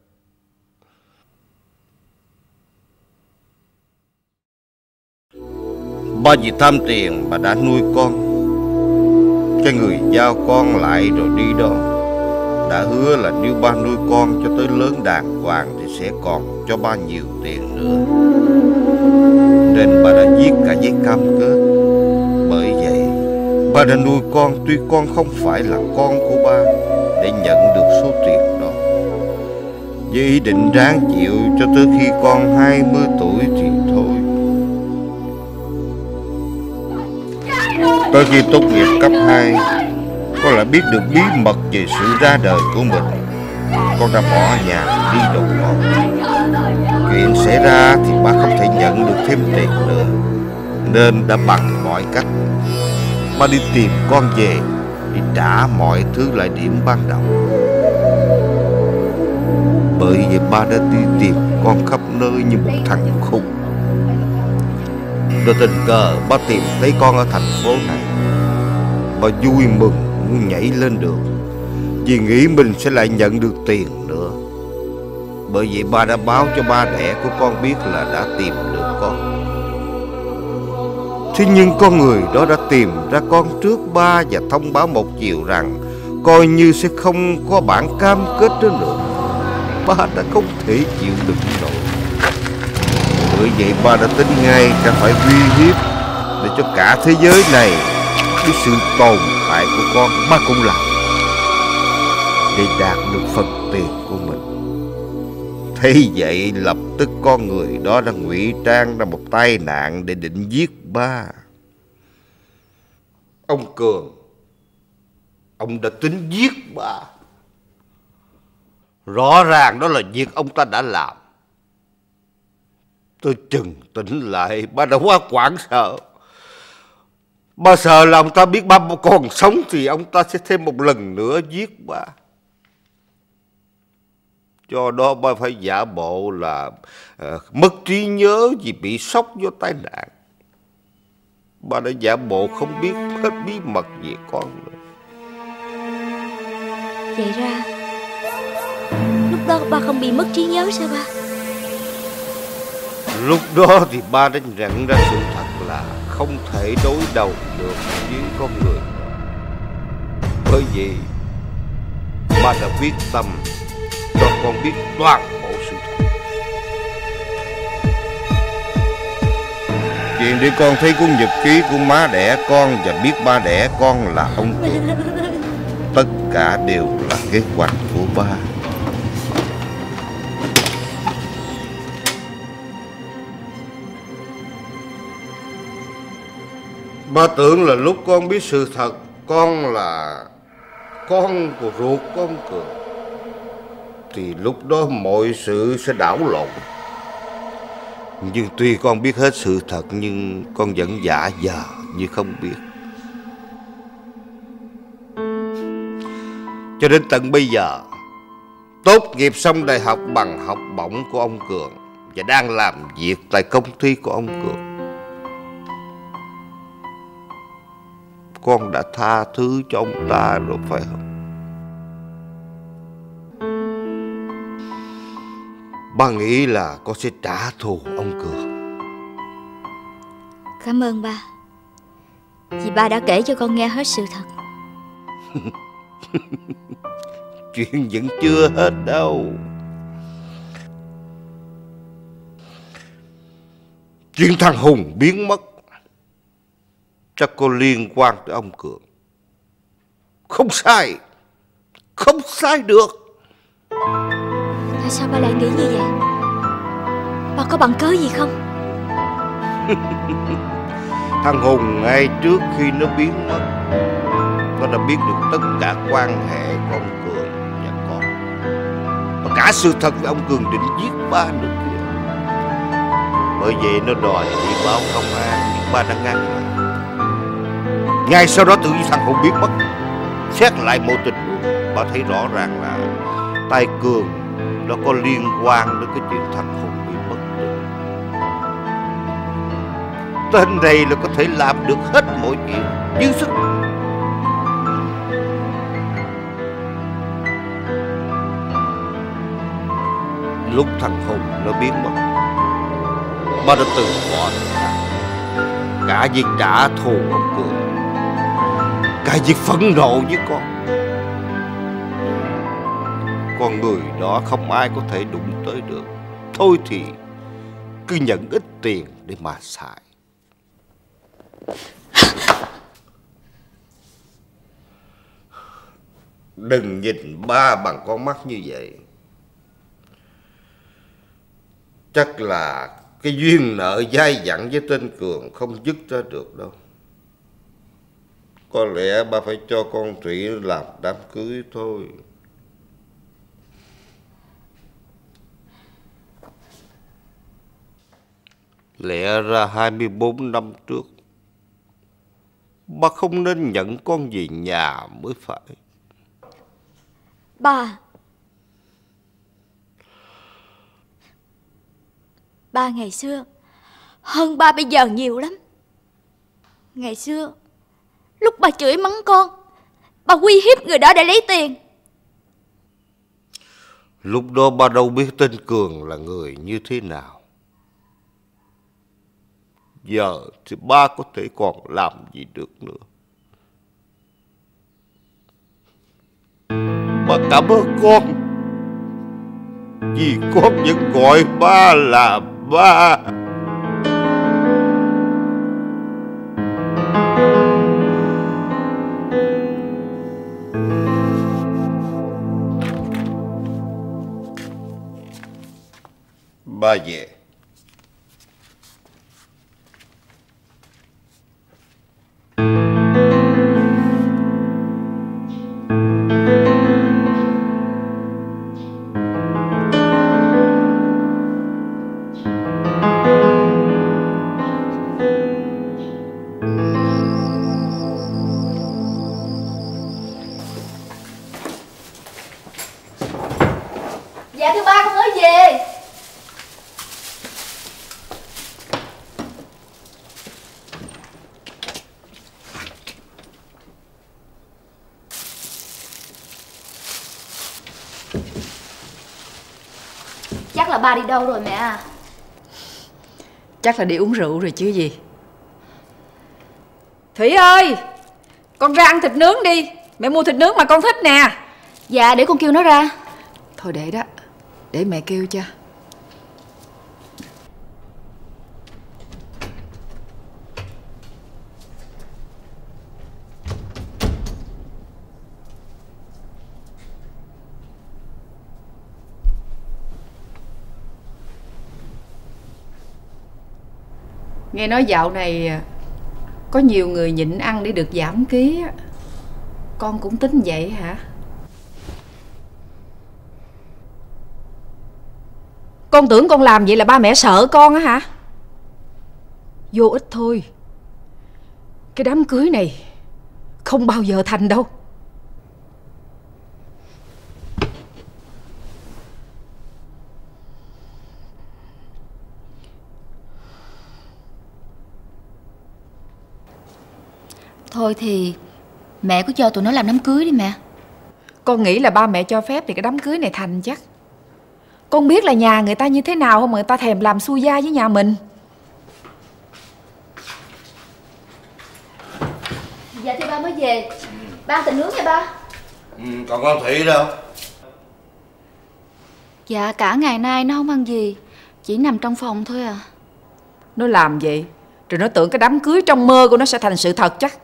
Ba vì tham tiền mà đã nuôi con. Cái người giao con lại rồi đi đâu đã hứa là nếu ba nuôi con cho tới lớn đàng hoàng thì sẽ còn cho ba nhiều tiền nữa. Nên bà đã viết cả giấy cam kết. Bởi vậy ba đã nuôi con tuy con không phải là con của ba để nhận được số tiền đó, với ý định ráng chịu cho tới khi con 20 tuổi thì thôi. Tới khi tốt nghiệp cấp 2, con lại biết được bí mật về sự ra đời của mình. Con đã bỏ nhà đi đầu ngõ. Chuyện xảy ra thì ba không thể nhận được thêm tiền nữa, nên đã bằng mọi cách ba đi tìm con về để trả mọi thứ lại điểm ban đầu. Bởi vậy ba đã đi tìm con khắp nơi như một thằng khùng. Rồi tình cờ ba tìm thấy con ở thành phố này. Ba vui mừng muốn nhảy lên được, vì nghĩ mình sẽ lại nhận được tiền nữa. Bởi vậy ba đã báo cho ba đẻ của con biết là đã tìm được con. Thế nhưng con người đó đã tìm ra con trước ba và thông báo một chiều rằng coi như sẽ không có bản cam kết đó nữa. Ba đã không thể chịu đựng nổi. Bởi vậy ba đã tính ngay cả phải uy hiếp để cho cả thế giới này biết sự tồn tại của con, ba cũng làm để đạt được phần tiền của mình. Thế vậy lập tức con người đó đã ngụy trang ra một tai nạn để định giết ba. Ông Cường, ông đã tính giết ba. Rõ ràng đó là việc ông ta đã làm. Tôi chừng tỉnh lại, ba đã quá hoảng sợ. Ba sợ là ông ta biết ba còn sống thì ông ta sẽ thêm một lần nữa giết ba. Do đó ba phải giả bộ là mất trí nhớ vì bị sốc do tai nạn. Ba đã giả bộ không biết hết bí mật về con nữa. Vậy ra lúc đó ba không bị mất trí nhớ sao ba? Lúc đó thì ba đã nhận ra sự thật là không thể đối đầu được với con người. Bởi vì ba đã quyết tâm cho con biết toàn bộ sự thật. Chuyện để con thấy cuốn nhật ký của má đẻ con và biết ba đẻ con là ông Cường, tất cả đều là kế hoạch của ba. Ba tưởng là lúc con biết sự thật con là con của ruột của ông Cường thì lúc đó mọi sự sẽ đảo lộn. Nhưng tuy con biết hết sự thật nhưng con vẫn giả vờ như không biết. Cho đến tận bây giờ, tốt nghiệp xong đại học bằng học bổng của ông Cường và đang làm việc tại công ty của ông Cường, con đã tha thứ cho ông ta rồi phải không? Ba nghĩ là con sẽ trả thù ông Cường. Cảm ơn ba, vì ba đã kể cho con nghe hết sự thật. Chuyện vẫn chưa hết đâu. Chuyện thằng Hùng biến mất chắc có liên quan tới ông Cường. Không sai, không sai được. Tại sao ba lại nghĩ như vậy? Ba có bằng cớ gì không? Thằng Hùng ngay trước khi nó biến mất, nó đã biết được tất cả quan hệ của ông Cường và con, và cả sự thật về ông Cường định giết ba nữa kìa. Bởi vậy nó đòi đi báo công an, nhưng ba đã ngăn lại. Ngay sau đó tự nhiên thằng Hùng biến mất. Xét lại mọi tình huống, ba thấy rõ ràng là tay Cường nó có liên quan đến cái chuyện thằng Hùng bị mất được. Tên này là có thể làm được hết mọi chuyện dư sức. Lúc thằng Hùng nó biến mất, ba đã từ bỏ cả việc trả thù ông Cường, cả việc phẫn nộ với con. Con người đó không ai có thể đụng tới được. Thôi thì cứ nhận ít tiền để mà xài. Đừng nhìn ba bằng con mắt như vậy. Chắc là cái duyên nợ dai dẳng với tên Cường không dứt ra được đâu. Có lẽ ba phải cho con Thủy làm đám cưới thôi. Lẽ ra 24 năm trước ba không nên nhận con về nhà mới phải. Ba ngày xưa hơn ba bây giờ nhiều lắm. Ngày xưa lúc ba chửi mắng con, ba uy hiếp người đó để lấy tiền. Lúc đó ba đâu biết tên Cường là người như thế nào. Giờ thì ba có thể còn làm gì được nữa. Ba cảm ơn con, vì con vẫn gọi ba là ba. Ba về. Dạ thưa ba, con mới về. Chắc là ba đi đâu rồi mẹ à? Chắc là đi uống rượu rồi chứ gì. Thủy ơi, con ra ăn thịt nướng đi. Mẹ mua thịt nướng mà con thích nè. Dạ để con kêu nó ra. Thôi để đó, để mẹ kêu cho. Nghe nói dạo này có nhiều người nhịn ăn để được giảm ký á. Con cũng tính vậy hả? Con tưởng con làm vậy là ba mẹ sợ con á hả? Vô ích thôi. Cái đám cưới này không bao giờ thành đâu. Thôi thì mẹ cứ cho tụi nó làm đám cưới đi mẹ. Con nghĩ là ba mẹ cho phép thì cái đám cưới này thành chắc. Con biết là nhà người ta như thế nào không mà người ta thèm làm xui gia với nhà mình. Dạ thưa ba mới về. Ba ăn thịt nướng nha ba. Còn con Thủy đâu? Dạ cả ngày nay nó không ăn gì, chỉ nằm trong phòng thôi à. Nó làm vậy rồi nó tưởng cái đám cưới trong mơ của nó sẽ thành sự thật chắc.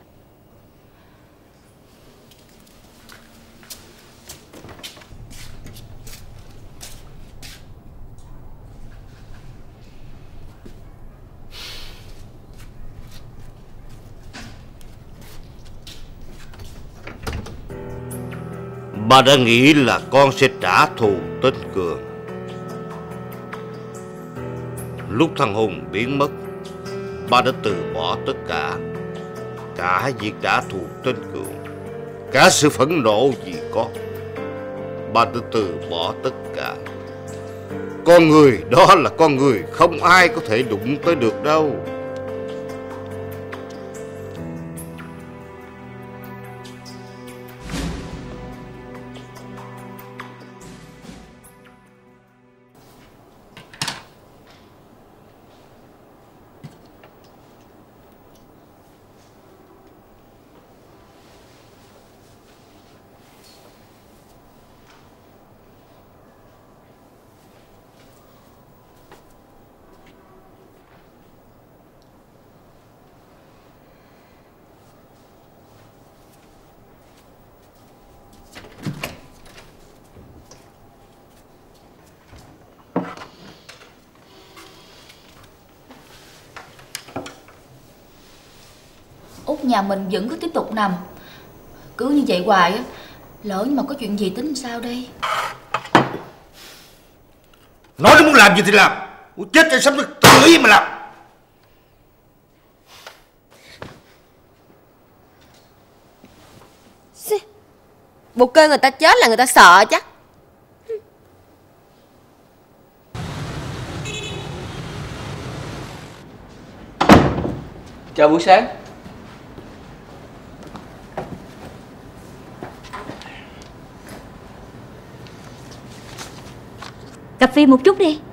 Ba đã nghĩ là con sẽ trả thù Tên Cường. Lúc thằng Hùng biến mất, ba đã từ bỏ tất cả. Cả việc trả thù Tên Cường, cả sự phẫn nộ vì con. Ba đã từ bỏ tất cả. Con người đó là con người, không ai có thể đụng tới được đâu. Út nhà mình vẫn cứ tiếp tục nằm. Cứ như vậy hoài á, lỡ nhưng mà có chuyện gì tính sao đây? Nói nó muốn làm gì thì làm. Muốn chết hay sống tự ý mà làm. Một kêu người ta chết là người ta sợ chắc. Chào buổi sáng. Cà phê một chút đi.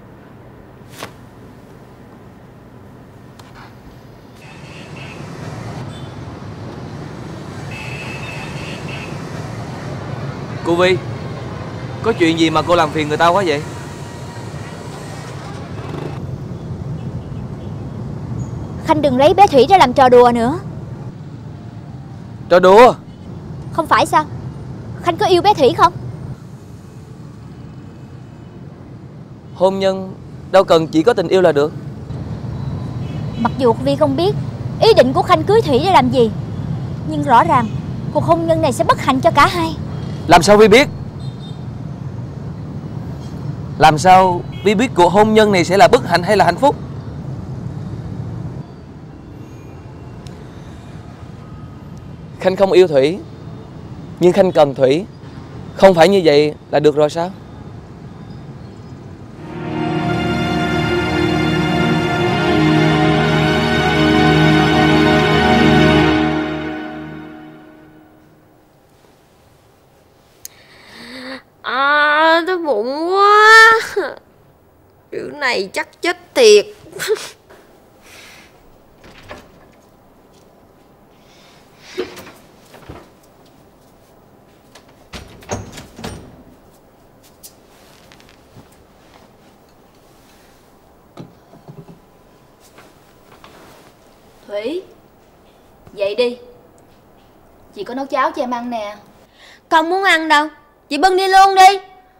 Cô Vi, có chuyện gì mà cô làm phiền người ta quá vậy? Khanh đừng lấy bé Thủy ra làm trò đùa nữa. Trò đùa? Không phải sao? Khanh có yêu bé Thủy không? hôn nhân đâu cần chỉ có tình yêu là được. Mặc dù Vi không biết ý định của Khanh cưới Thủy để làm gì, nhưng rõ ràng cuộc hôn nhân này sẽ bất hạnh cho cả hai. Làm sao Vi biết? Làm sao Vi biết cuộc hôn nhân này sẽ là bất hạnh hay là hạnh phúc? Khanh không yêu Thủy, nhưng Khanh cần Thủy. Không phải như vậy là được rồi sao? Tôi bụng quá. Kiểu này chắc chết tiệt. Thủy, dậy đi. Chị có nấu cháo cho em ăn nè. Không muốn ăn đâu, chị bưng đi luôn đi.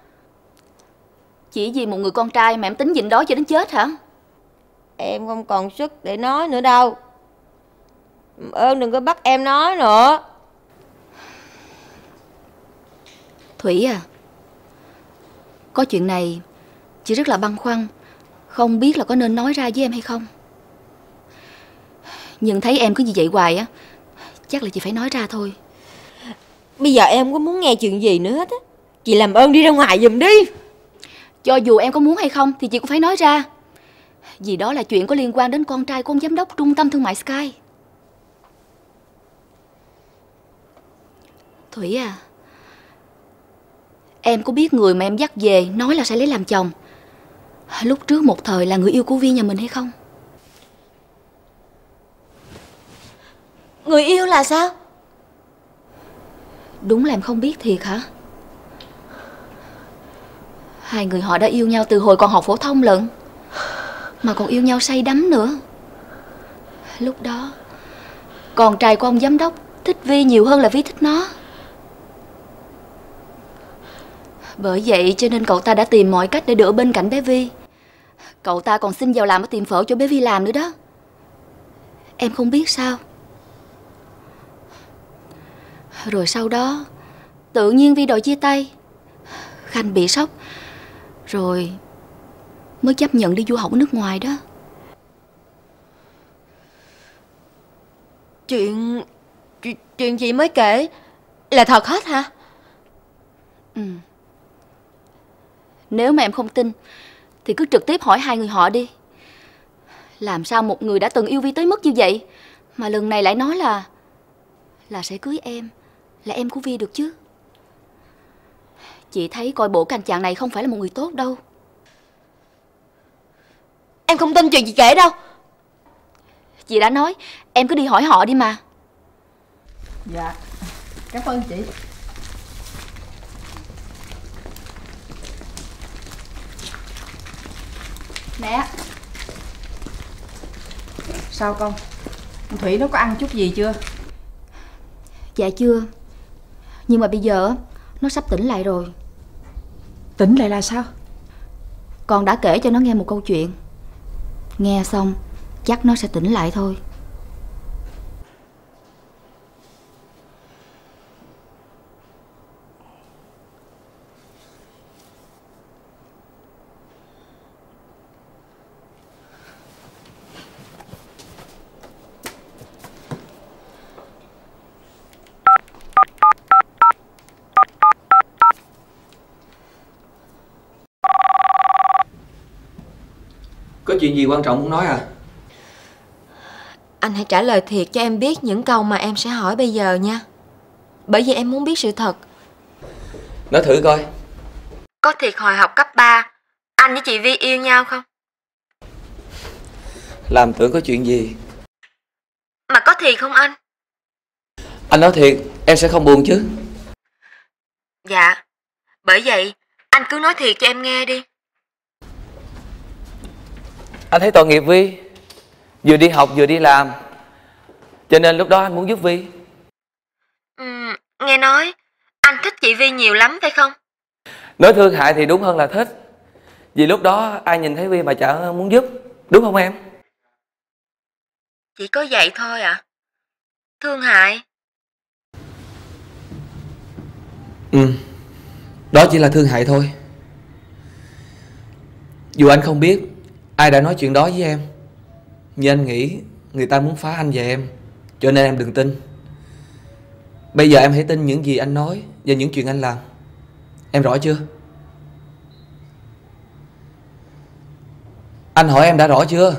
Chỉ vì một người con trai mà em tính nhịn đói cho đến chết hả? Em không còn sức để nói nữa đâu. Ơn đừng có bắt em nói nữa. Thủy à, có chuyện này chị rất là băn khoăn, không biết là có nên nói ra với em hay không. Nhưng thấy em cứ như vậy hoài á, chắc là chị phải nói ra thôi. Bây giờ em không có muốn nghe chuyện gì nữa hết á. Chị làm ơn đi ra ngoài giùm đi. Cho dù em có muốn hay không thì chị cũng phải nói ra, vì đó là chuyện có liên quan đến con trai của ông giám đốc trung tâm thương mại Sky. Thủy à, em có biết người mà em dắt về nói là sẽ lấy làm chồng lúc trước một thời là người yêu của Vi nhà mình hay không? Người yêu là sao? Đúng là em không biết thiệt hả? Hai người họ đã yêu nhau từ hồi còn học phổ thông lận, mà còn yêu nhau say đắm nữa. Lúc đó con trai của ông giám đốc thích Vi nhiều hơn là Vi thích nó. Bởi vậy cho nên cậu ta đã tìm mọi cách để đỡ bên cạnh bé Vi. Cậu ta còn xin vào làm ở tiệm phở cho bé Vi làm nữa đó. Em không biết sao. Rồi sau đó tự nhiên Vi đòi chia tay, Khanh bị sốc, rồi mới chấp nhận đi du học ở nước ngoài đó. Chuyện chị mới kể là thật hết hả? Ừ. Nếu mà em không tin thì cứ trực tiếp hỏi hai người họ đi. Làm sao một người đã từng yêu Vi tới mức như vậy mà lần này lại nói là sẽ cưới em, là em của Vi được chứ? Chị thấy coi bộ cái anh chàng này không phải là một người tốt đâu. Em không tin chuyện chị kể đâu. Chị đã nói em cứ đi hỏi họ đi mà. Dạ, cảm ơn chị. Mẹ. Sao con? Thủy nó có ăn chút gì chưa? Dạ chưa. Nhưng mà bây giờ nó sắp tỉnh lại rồi. Tỉnh lại là sao? Con đã kể cho nó nghe một câu chuyện. Nghe xong chắc nó sẽ tỉnh lại thôi. Có chuyện gì quan trọng muốn nói à? Anh hãy trả lời thiệt cho em biết những câu mà em sẽ hỏi bây giờ nha. Bởi vì em muốn biết sự thật. Nói thử coi. Có thiệt hồi học cấp 3 anh với chị Vi yêu nhau không? Làm tưởng có chuyện gì. Mà có thiệt không anh? Anh nói thiệt, em sẽ không buồn chứ? Dạ. Bởi vậy anh cứ nói thiệt cho em nghe đi. Anh thấy tội nghiệp Vi, vừa đi học vừa đi làm, cho nên lúc đó anh muốn giúp Vi. Nghe nói anh thích chị Vi nhiều lắm phải không? Nói thương hại thì đúng hơn là thích. Vì lúc đó ai nhìn thấy Vi mà chả muốn giúp, đúng không em? Chỉ có vậy thôi à? Thương hại. Đó chỉ là thương hại thôi. Dù anh không biết ai đã nói chuyện đó với em, nhưng anh nghĩ người ta muốn phá anh và em, cho nên em đừng tin. Bây giờ em hãy tin những gì anh nói và những chuyện anh làm. Em rõ chưa? Anh hỏi em đã rõ chưa?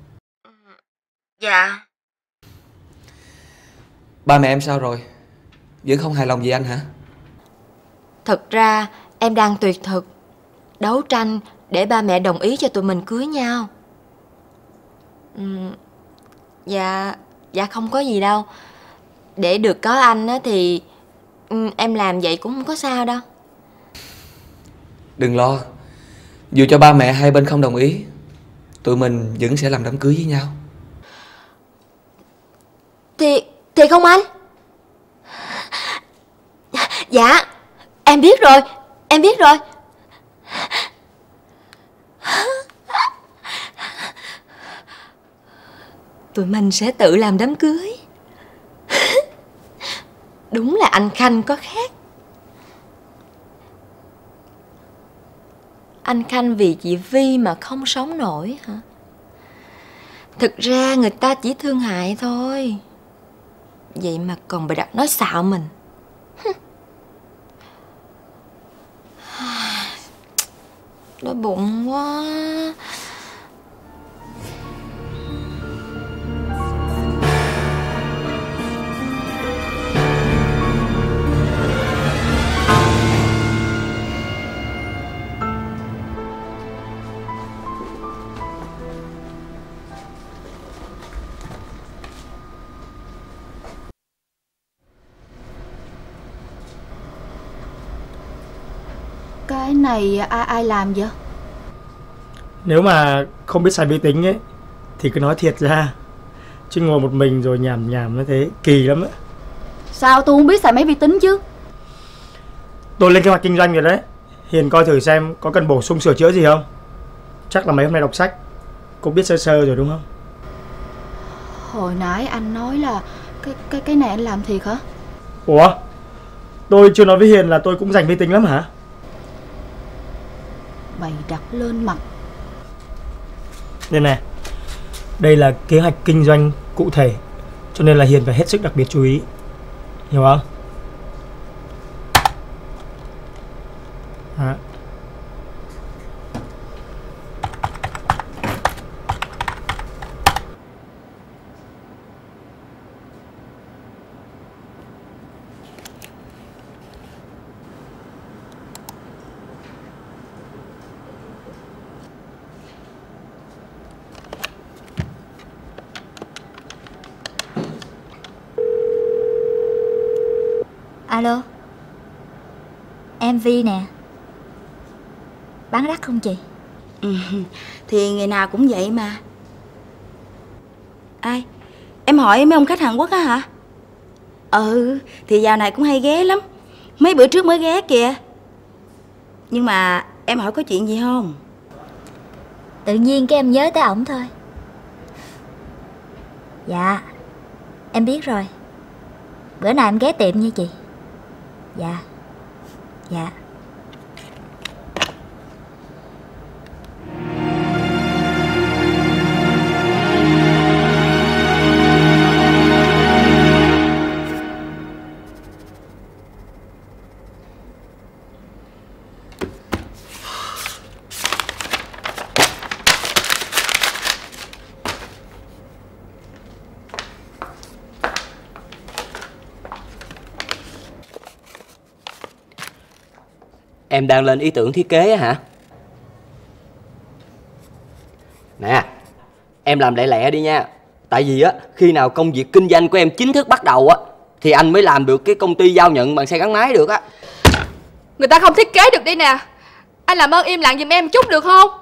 Dạ. Ba mẹ em sao rồi? Vẫn không hài lòng vì anh hả? Thật ra em đang tuyệt thực, đấu tranh để ba mẹ đồng ý cho tụi mình cưới nhau. Dạ không có gì đâu. Để được có anh á thì em làm vậy cũng không có sao đâu. Đừng lo. Dù cho ba mẹ hai bên không đồng ý, tụi mình vẫn sẽ làm đám cưới với nhau. Thì không anh? Dạ, em biết rồi. Em biết rồi. Tụi mình sẽ tự làm đám cưới. Đúng là anh Khanh có khác. Anh Khanh vì chị Vi mà không sống nổi hả? Thực ra người ta chỉ thương hại thôi. Vậy mà còn bày đặt nói xạo mình. Đói bụng quá. Cái này ai làm vậy? Nếu mà không biết xài vi tính ấy thì cứ nói thiệt ra, chứ ngồi một mình rồi nhảm nhảm như thế kỳ lắm á. Sao tôi không biết xài máy vi tính chứ? Tôi lên kế hoạch kinh doanh rồi đấy. Hiền coi thử xem có cần bổ sung sửa chữa gì không. Chắc là mấy hôm nay đọc sách cũng biết sơ sơ rồi đúng không? Hồi nãy anh nói là cái này anh làm thiệt hả? Ủa, tôi chưa nói với Hiền là tôi cũng rành vi tính lắm hả? Bày đặt lên mặt. Đây nè, đây là kế hoạch kinh doanh cụ thể, cho nên là Hiền phải hết sức đặc biệt chú ý, hiểu không? Đó. Alo, em Vi nè. Bán đắt không chị? Thì ngày nào cũng vậy mà. Ai? Em hỏi mấy ông khách Hàn Quốc á hả? Thì dạo này cũng hay ghé lắm. Mấy bữa trước mới ghé kìa. Nhưng mà em hỏi có chuyện gì không? Tự nhiên cái em nhớ tới ổng thôi. Dạ, em biết rồi. Bữa nào em ghé tiệm nha chị. Dạ. Dạ. Em đang lên ý tưởng thiết kế á hả? Nè, em làm lẹ lẹ đi nha. Tại vì á, khi nào công việc kinh doanh của em chính thức bắt đầu á, thì anh mới làm được cái công ty giao nhận bằng xe gắn máy được á. Người ta không thiết kế được đây nè. Anh làm ơn im lặng giùm em chút được không?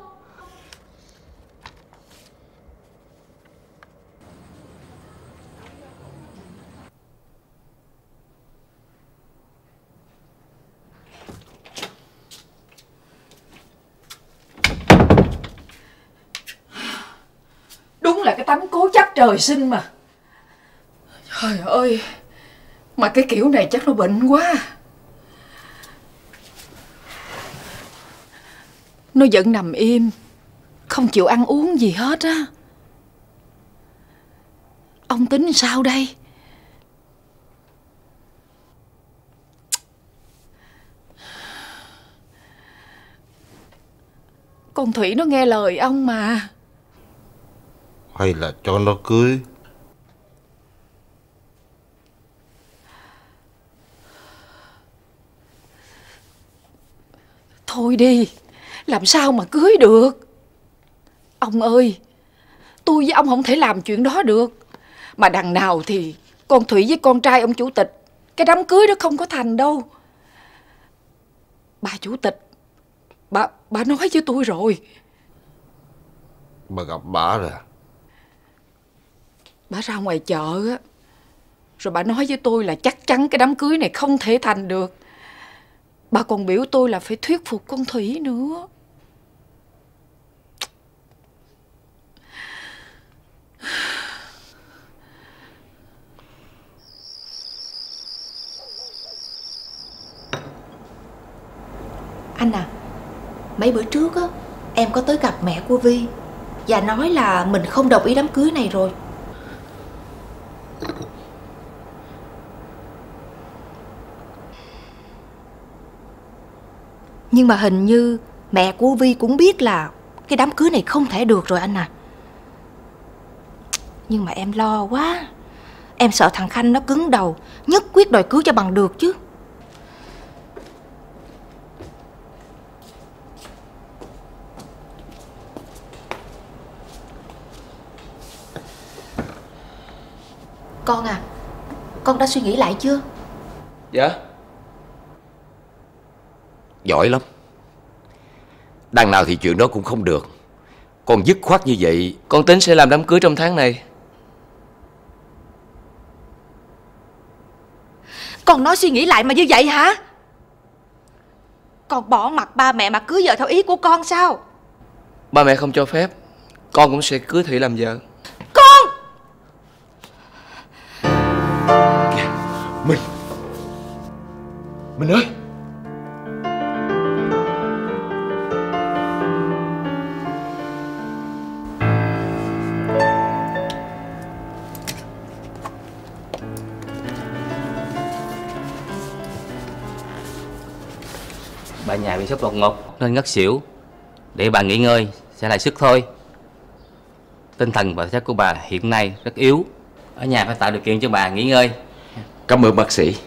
tánh cố chấp trời sinh mà. Trời ơi, mà cái kiểu này chắc nó bệnh quá. Nó vẫn nằm im, không chịu ăn uống gì hết á. Ông tính sao đây? Con Thủy nó nghe lời ông mà. Hay là cho nó cưới? Thôi đi, làm sao mà cưới được. Ông ơi, tôi với ông không thể làm chuyện đó được. Mà đằng nào thì con Thủy với con trai ông chủ tịch, cái đám cưới đó không có thành đâu. Bà chủ tịch, bà nói với tôi rồi. Bà gặp bà rồi? Bà ra ngoài chợ á, rồi bà nói với tôi là chắc chắn cái đám cưới này không thể thành được. Bà còn biểu tôi là phải thuyết phục con Thủy nữa. Anh à, mấy bữa trước á, em có tới gặp mẹ của Vi và nói là mình không đồng ý đám cưới này rồi. Nhưng mà hình như mẹ của Vi cũng biết là cái đám cưới này không thể được rồi anh à. Nhưng mà em lo quá. Em sợ thằng Khanh nó cứng đầu, nhất quyết đòi cưới cho bằng được chứ. Con à, con đã suy nghĩ lại chưa? Dạ. Giỏi lắm. Đằng nào thì chuyện đó cũng không được. Con dứt khoát như vậy. Con tính sẽ làm đám cưới trong tháng này. Con nói suy nghĩ lại mà như vậy hả? Con bỏ mặt ba mẹ mà cưới vợ theo ý của con sao? Ba mẹ không cho phép, con cũng sẽ cưới Thủy làm vợ. Con! Mình ơi! Bà nhà bị sốc đột ngột nên ngất xỉu. Để bà nghỉ ngơi sẽ lại sức thôi. Tinh thần và thể chất của bà hiện nay rất yếu. Ở nhà phải tạo điều kiện cho bà nghỉ ngơi. Cảm ơn bác sĩ.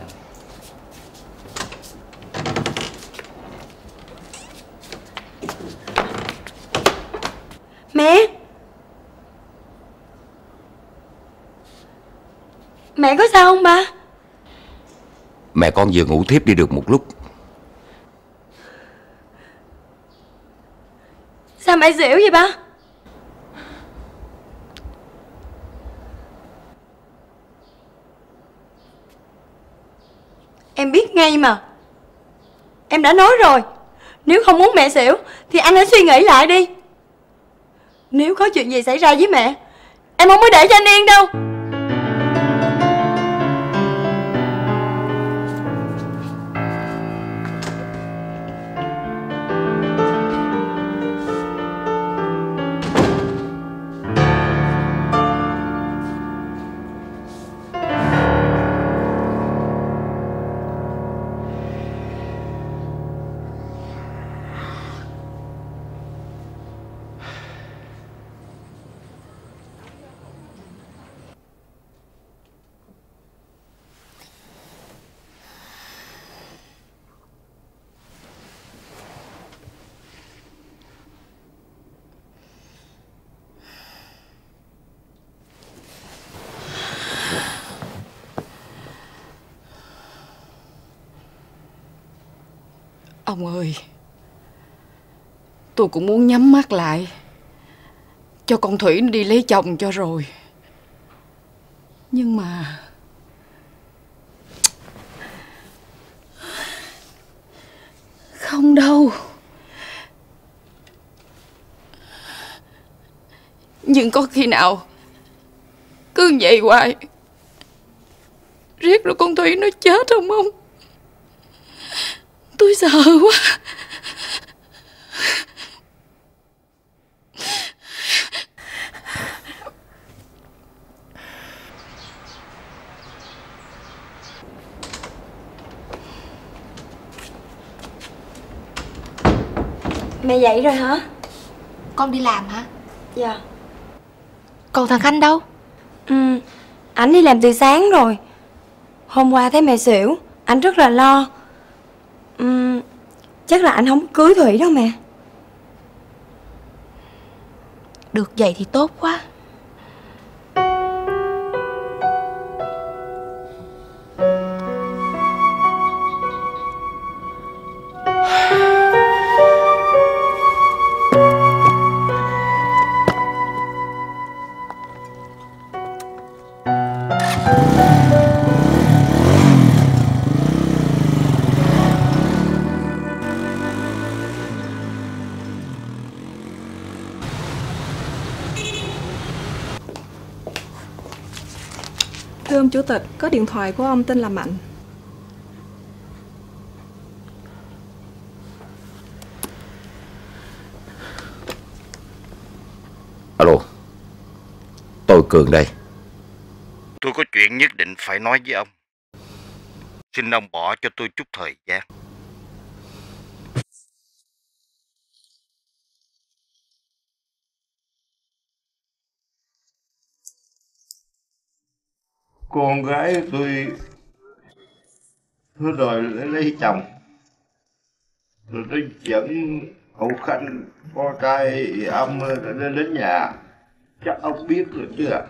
Mẹ! Mẹ có sao không ba? Mẹ con vừa ngủ thiếp đi được một lúc. Sao mẹ xỉu vậy ba? Em biết ngay mà. Em đã nói rồi, nếu không muốn mẹ xỉu thì anh hãy suy nghĩ lại đi. Nếu có chuyện gì xảy ra với mẹ, em không có để cho anh yên đâu. Ông ơi, tôi cũng muốn nhắm mắt lại cho con Thủy nó đi lấy chồng cho rồi. Nhưng mà không đâu. Nhưng có khi nào cứ vậy hoài riết rồi con Thủy nó chết không ông? Tôi sợ quá. Mẹ dậy rồi hả? Con đi làm hả? Dạ. Còn thằng Khanh đâu? Ảnh đi làm từ sáng rồi. Hôm qua thấy mẹ xỉu, ảnh rất là lo. Chắc là ảnh không cưới Thủy đâu mẹ. Được vậy thì tốt quá. Thưa ông Chủ tịch, có điện thoại của ông tên là Mạnh. Alo, tôi Cường đây. Tôi có chuyện nhất định phải nói với ông. Xin ông bỏ cho tôi chút thời gian. Con gái tôi đòi lấy chồng, rồi tôi dẫn Hậu Khanh con trai ông đến nhà, chắc ông biết rồi chứ ạ.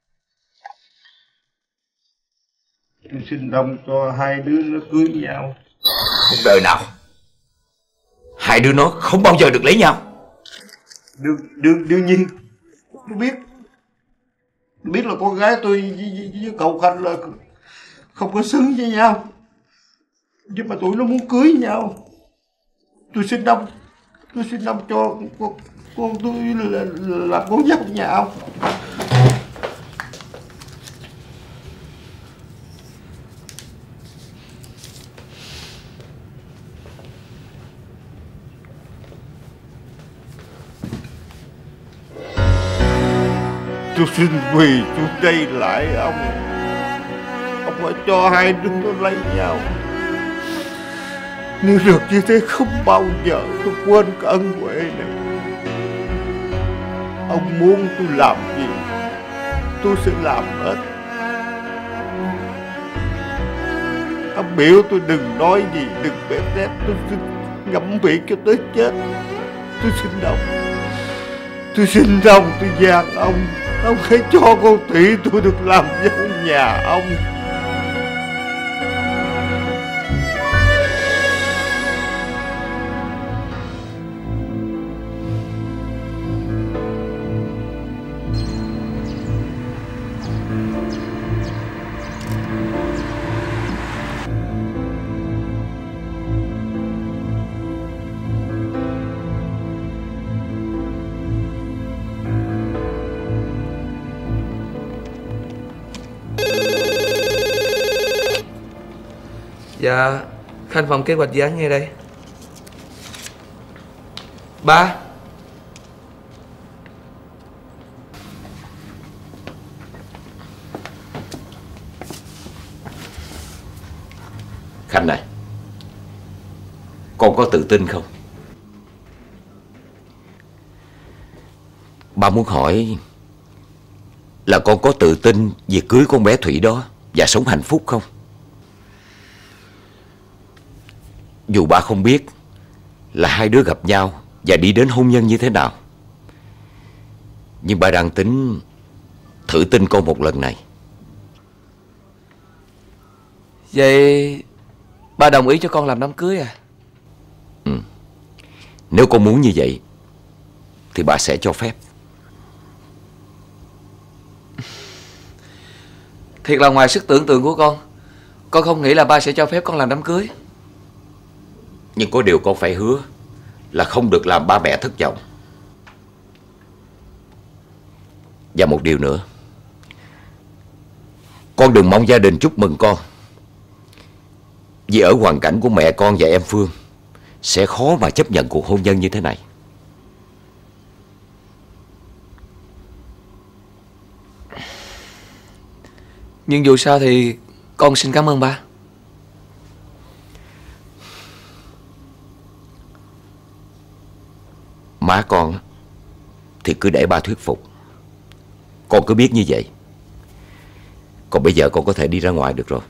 Tôi xin ông cho hai đứa nó cưới nhau. Không đời nào hai đứa nó không bao giờ được lấy nhau. Đương nhiên tôi biết là con gái tôi với cậu Khanh là không có xứng với nhau, nhưng mà tụi nó muốn cưới nhau. Tôi xin ông cho con tôi làm con dâu nhà ông. Tôi xin quỳ xuống đây lại ông phải cho hai đứa nó lấy nhau. Nếu được như thế không bao giờ tôi quên cái ân huệ này. Ông muốn tôi làm gì tôi sẽ làm hết. Ông biểu tôi đừng nói gì, đừng bẹp rép, tôi xin ngậm miệng cho tới chết. Tôi xin ông, tôi gian ông hãy cho con Thủy tôi được làm dâu nhà ông. Dạ, Khanh phòng kế hoạch dự án nghe đây. Ba. Khanh này, con có tự tin không? Ba muốn hỏi là con có tự tin về cưới con bé Thủy đó và sống hạnh phúc không? Dù ba không biết là hai đứa gặp nhau và đi đến hôn nhân như thế nào, nhưng ba đang tính thử tin con một lần này. Vậy ba đồng ý cho con làm đám cưới à? Nếu con muốn như vậy thì ba sẽ cho phép. Thiệt là ngoài sức tưởng tượng của con. Con không nghĩ là ba sẽ cho phép con làm đám cưới. Nhưng có điều con phải hứa là không được làm ba mẹ thất vọng. Và một điều nữa, con đừng mong gia đình chúc mừng con, vì ở hoàn cảnh của mẹ con và em Phương sẽ khó mà chấp nhận cuộc hôn nhân như thế này. Nhưng dù sao thì con xin cảm ơn ba. Má con thì cứ để ba thuyết phục. Con cứ biết như vậy. Còn bây giờ con có thể đi ra ngoài được rồi.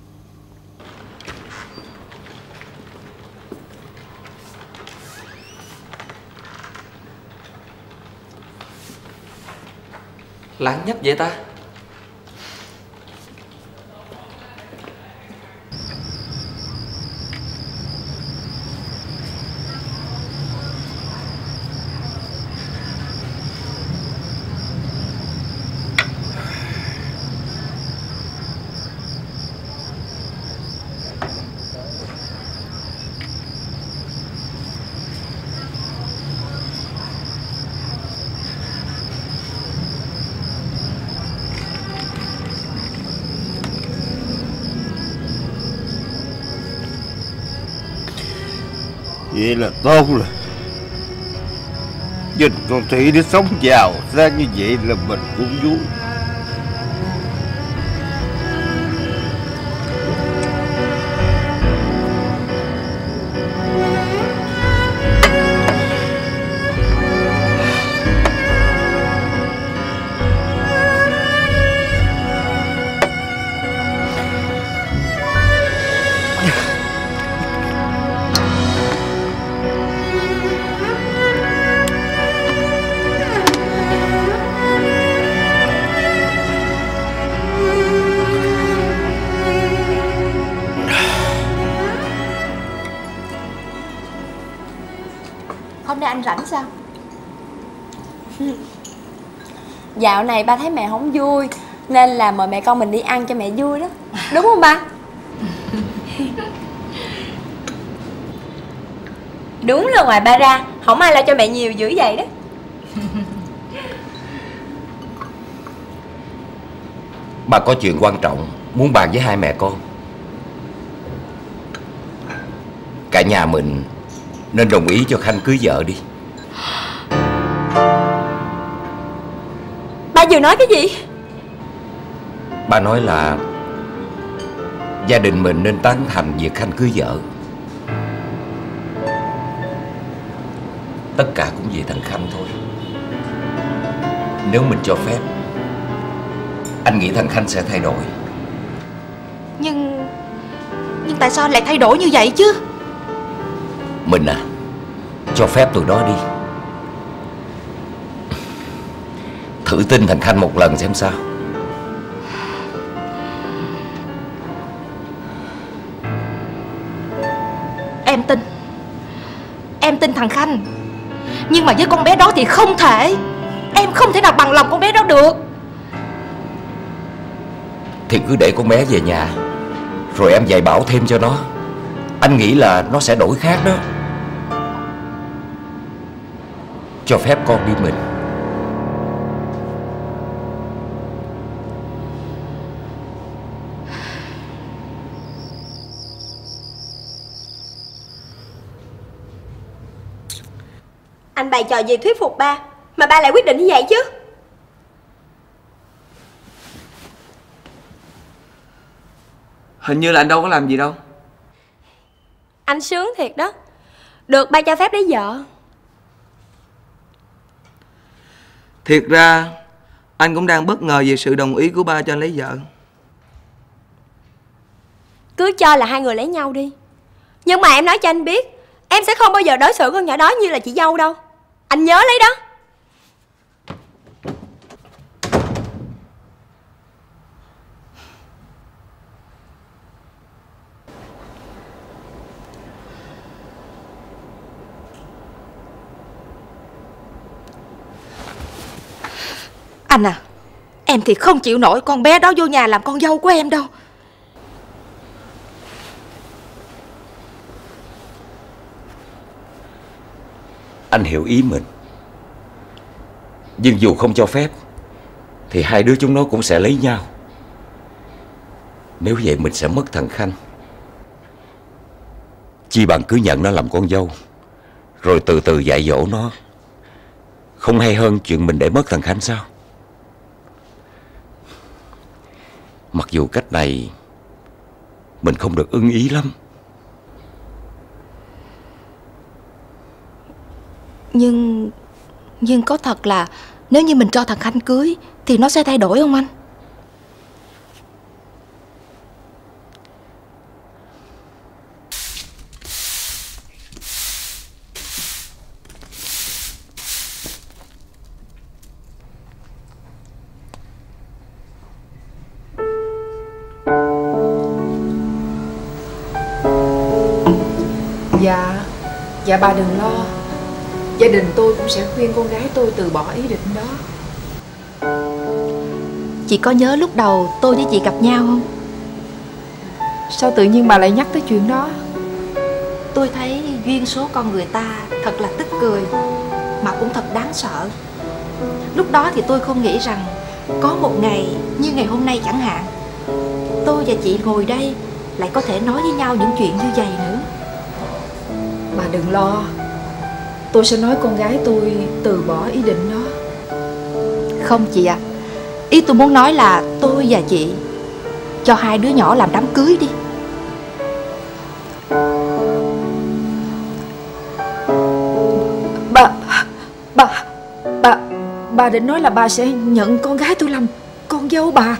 Lắng nhấp vậy ta? Vậy là tốt rồi. Nhìn con Thủy nó sống giàu sang như vậy là mình cũng vui. Hôm nay anh rảnh sao? Dạo này ba thấy mẹ không vui nên là mời mẹ con mình đi ăn cho mẹ vui đó. Đúng không ba? Đúng là ngoài ba ra không ai lo cho mẹ nhiều dữ vậy đó. Bà có chuyện quan trọng muốn bàn với hai mẹ con. Cả nhà mình nên đồng ý cho Khanh cưới vợ đi. Ba vừa nói cái gì? Bà nói là gia đình mình nên tán thành việc Khanh cưới vợ. Tất cả cũng vì thằng Khanh thôi. Nếu mình cho phép, anh nghĩ thằng Khanh sẽ thay đổi. Nhưng tại sao lại thay đổi như vậy chứ? Mình à, cho phép tụi nó đi. Thử tin thằng Khanh một lần xem sao. Em tin thằng Khanh. Nhưng mà với con bé đó thì không thể. Em không thể nào bằng lòng con bé đó được. Thì cứ để con bé về nhà, rồi em dạy bảo thêm cho nó. Anh nghĩ là nó sẽ đổi khác đó. Cho phép con đi mình. Anh bày trò gì thuyết phục ba mà ba lại quyết định như vậy chứ? Hình như là anh đâu có làm gì đâu. Anh sướng thiệt đó. Được ba cho phép lấy vợ. Thiệt ra anh cũng đang bất ngờ về sự đồng ý của ba cho anh lấy vợ. Cứ cho là hai người lấy nhau đi. Nhưng mà em nói cho anh biết, em sẽ không bao giờ đối xử con nhỏ đó như là chị dâu đâu. Anh nhớ lấy đó. Anh à, em thì không chịu nổi con bé đó vô nhà làm con dâu của em đâu. Anh hiểu ý mình. Nhưng dù không cho phép thì hai đứa chúng nó cũng sẽ lấy nhau. Nếu vậy mình sẽ mất thằng Khanh. Chi bằng cứ nhận nó làm con dâu, rồi từ từ dạy dỗ nó. Không hay hơn chuyện mình để mất thằng Khanh sao? Mặc dù cách này mình không được ưng ý lắm. Nhưng có thật là nếu như mình cho thằng Khanh cưới thì nó sẽ thay đổi không anh? Dạ bà đừng lo. Gia đình tôi cũng sẽ khuyên con gái tôi từ bỏ ý định đó. Chị có nhớ lúc đầu tôi với chị gặp nhau không? Sao tự nhiên bà lại nhắc tới chuyện đó? Tôi thấy duyên số con người ta thật là tức cười, mà cũng thật đáng sợ. Lúc đó thì tôi không nghĩ rằng có một ngày như ngày hôm nay chẳng hạn, tôi và chị ngồi đây lại có thể nói với nhau những chuyện như vậy nữa. Bà đừng lo, tôi sẽ nói con gái tôi từ bỏ ý định đó. Không chị ạ, ý tôi muốn nói là tôi và chị cho hai đứa nhỏ làm đám cưới đi. Bà định nói là bà sẽ nhận con gái tôi làm con dâu bà?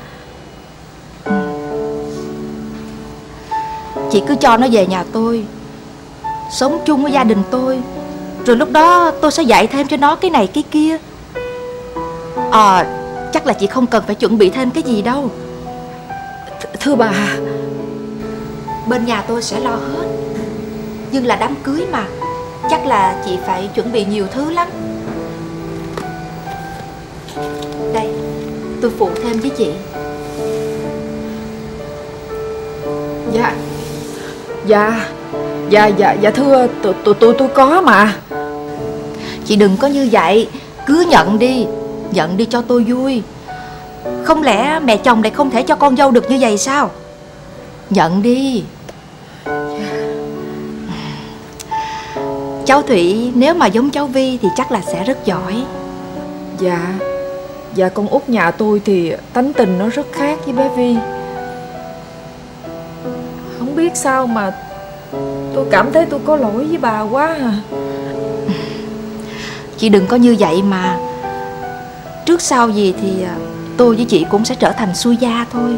Chị cứ cho nó về nhà tôi, sống chung với gia đình tôi, rồi lúc đó tôi sẽ dạy thêm cho nó cái này cái kia. Chắc là chị không cần phải chuẩn bị thêm cái gì đâu. Thưa bà, bên nhà tôi sẽ lo hết. Nhưng là đám cưới mà, chắc là chị phải chuẩn bị nhiều thứ lắm. Đây, tôi phụ thêm với chị. Dạ thưa, tôi có mà. Chị đừng có như vậy, cứ nhận đi cho tôi vui. Không lẽ mẹ chồng lại không thể cho con dâu được như vậy sao? Nhận đi. Cháu Thủy nếu mà giống cháu Vi thì chắc là sẽ rất giỏi. Dạ con út nhà tôi thì tánh tình nó rất khác với bé Vi. Không biết sao mà tôi cảm thấy tôi có lỗi với bà quá à. Chị đừng có như vậy mà. Trước sau gì thì tôi với chị cũng sẽ trở thành xuôi gia thôi.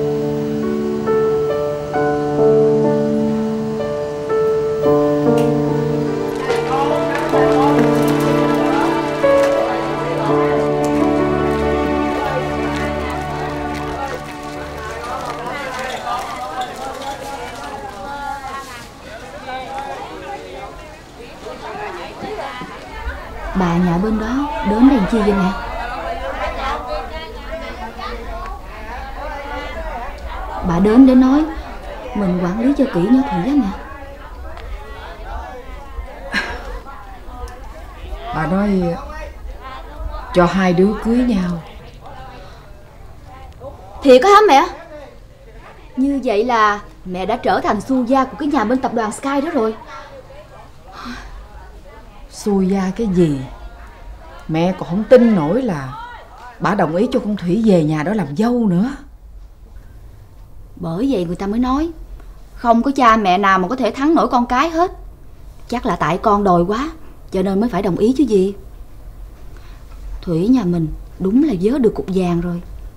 Bà nhà bên đó đến đây chi vậy nè? Bà đến để nói mình quản lý cho kỹ nhỏ Thủy á nè. Bà nói cho hai đứa cưới nhau. Thiệt á hả mẹ? Như vậy là mẹ đã trở thành xu gia của cái nhà bên tập đoàn Sky đó rồi. Xui gia cái gì? Mẹ còn không tin nổi là bà đồng ý cho con Thủy về nhà đó làm dâu nữa. Bởi vậy người ta mới nói không có cha mẹ nào mà có thể thắng nổi con cái hết. Chắc là tại con đòi quá cho nên mới phải đồng ý chứ gì. Thủy nhà mình đúng là vớ được cục vàng rồi.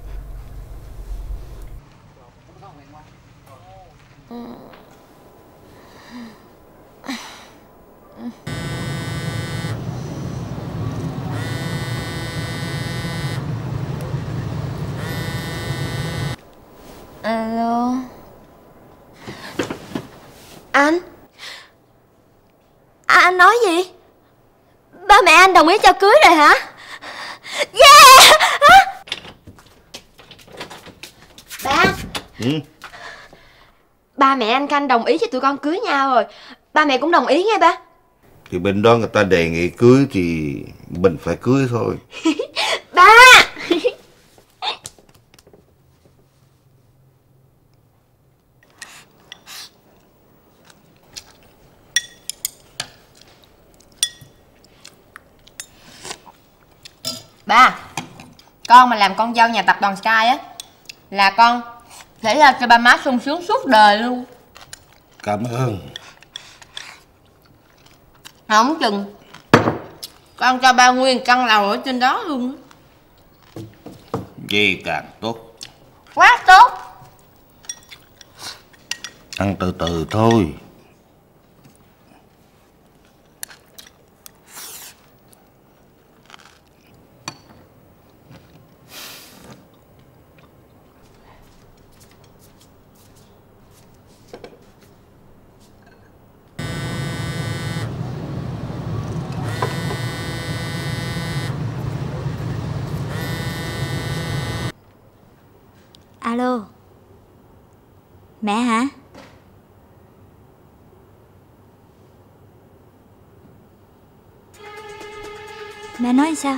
Alo. Anh nói gì? Ba mẹ anh đồng ý cho cưới rồi hả? Yeah! Ba. Ba mẹ anh Khanh đồng ý cho tụi con cưới nhau rồi. Ba mẹ cũng đồng ý nghe ba. Thì bên đó người ta đề nghị cưới thì mình phải cưới thôi. Ba. Ba, con mà làm con dâu nhà tập đoàn Sky á là con sẽ là cho ba má sung sướng suốt đời luôn. Cảm ơn. Không chừng con cho ba nguyên căn lầu ở trên đó luôn. Vậy càng tốt. Quá tốt. Ăn từ từ thôi. Alo. Mẹ hả? Mẹ nói sao?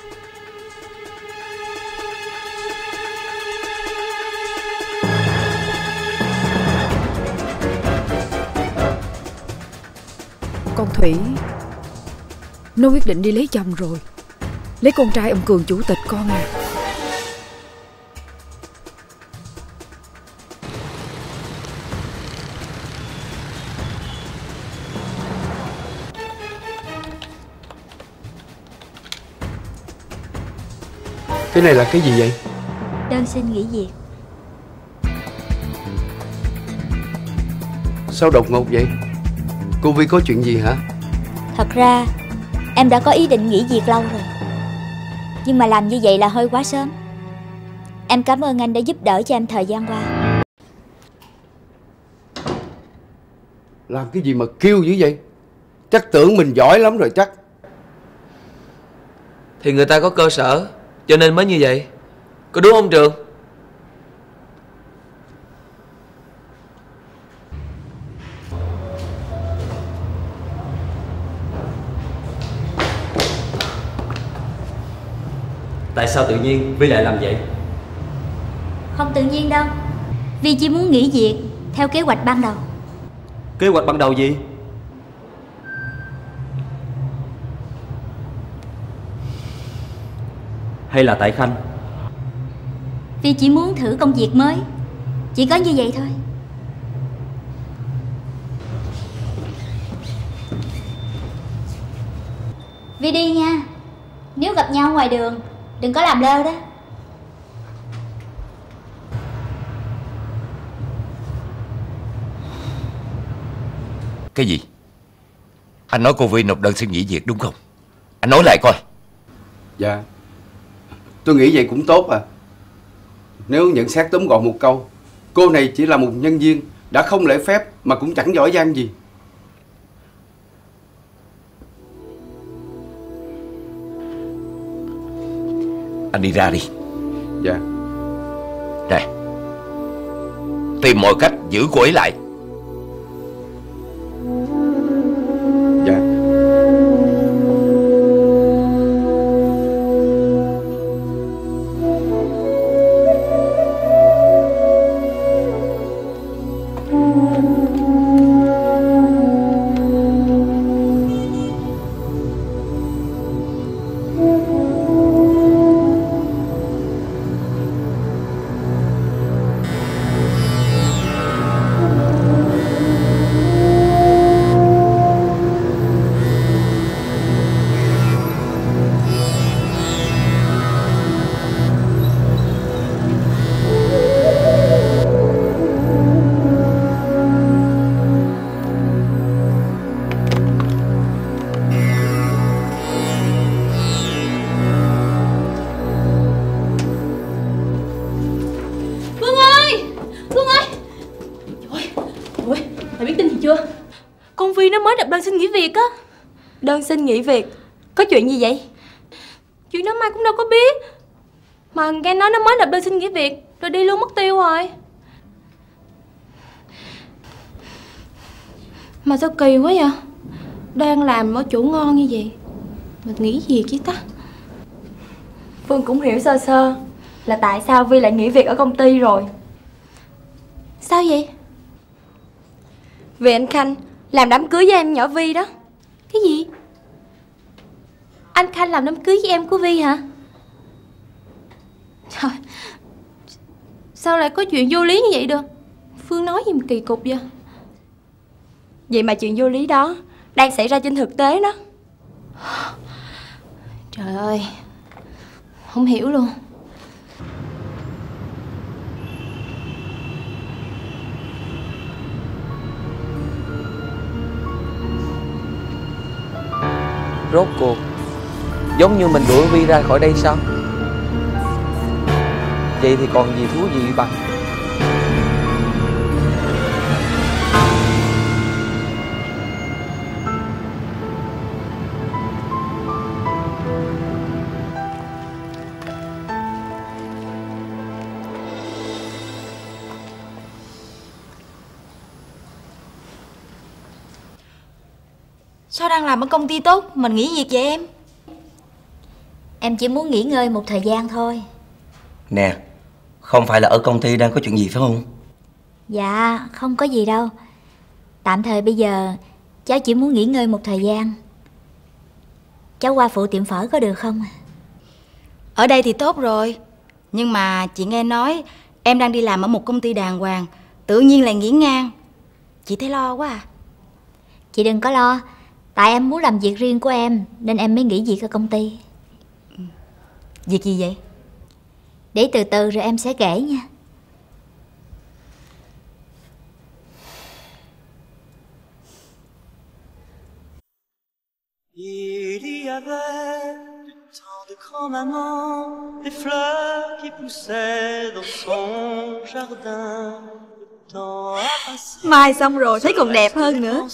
Con Thủy nó quyết định đi lấy chồng rồi. Lấy con trai ông Cường chủ tịch con à. Cái này là cái gì vậy? Đơn xin nghỉ việc. Sao đột ngột vậy? Cô Vi có chuyện gì hả? Thật ra em đã có ý định nghỉ việc lâu rồi, nhưng mà làm như vậy là hơi quá sớm. Em cảm ơn anh đã giúp đỡ cho em thời gian qua. Làm cái gì mà kêu dữ vậy? Chắc tưởng mình giỏi lắm rồi chắc. Thì người ta có cơ sở cho nên mới như vậy. Có đúng không Trường? Tại sao tự nhiên Vi lại làm vậy? Không tự nhiên đâu. Vi chỉ muốn nghỉ việc theo kế hoạch ban đầu. Kế hoạch ban đầu gì? Hay là tại Khanh? Vi chỉ muốn thử công việc mới, chỉ có như vậy thôi. Vi đi nha. Nếu gặp nhau ngoài đường đừng có làm lơ đó. Cái gì? Anh nói cô Vi nộp đơn xin nghỉ việc đúng không? Anh nói lại coi. Dạ, tôi nghĩ vậy cũng tốt à. Nếu nhận xét tóm gọn một câu, cô này chỉ là một nhân viên đã không lễ phép mà cũng chẳng giỏi giang gì. Anh đi ra đi. Dạ. Nè, tìm mọi cách giữ cô ấy lại. Dạ. đơn xin nghỉ việc á. Đơn xin nghỉ việc? Có chuyện gì vậy? Chuyện đó Mai cũng đâu có biết. Mà nghe nói nó mới nộp đơn xin nghỉ việc rồi đi luôn mất tiêu rồi. Mà sao kỳ quá vậy? Đang làm ở chỗ ngon như vậy mà nghỉ việc chứ ta. Phương cũng hiểu sơ sơ là tại sao Vi lại nghỉ việc ở công ty rồi. Sao vậy? Vì anh Khanh làm đám cưới với em nhỏ Vi đó. Cái gì? Anh Khanh làm đám cưới với em của Vi hả? Trời, sao lại có chuyện vô lý như vậy được? Phương nói gì mà kỳ cục vậy? Vậy mà chuyện vô lý đó đang xảy ra trên thực tế đó. Trời ơi, không hiểu luôn. Rốt cuộc giống như mình đuổi Vi ra khỏi đây sao? Vậy thì còn gì thú vị bằng. Sao đang làm ở công ty tốt mình nghỉ việc vậy em? Em chỉ muốn nghỉ ngơi một thời gian thôi. Nè, không phải là ở công ty đang có chuyện gì phải không? Dạ, không có gì đâu. Tạm thời bây giờ cháu chỉ muốn nghỉ ngơi một thời gian. Cháu qua phụ tiệm phở có được không? Ở đây thì tốt rồi. Nhưng mà chị nghe nói em đang đi làm ở một công ty đàng hoàng, tự nhiên lại nghỉ ngang. Chị thấy lo quá à. Chị đừng có lo. Tại em muốn làm việc riêng của em nên em mới nghỉ việc ở công ty. Việc gì vậy? Để từ từ rồi em sẽ kể nha. Il y avait tant de grands-mamans, des fleurs qui poussaient dans son jardin. Mai xong rồi thấy còn đẹp hơn nữa.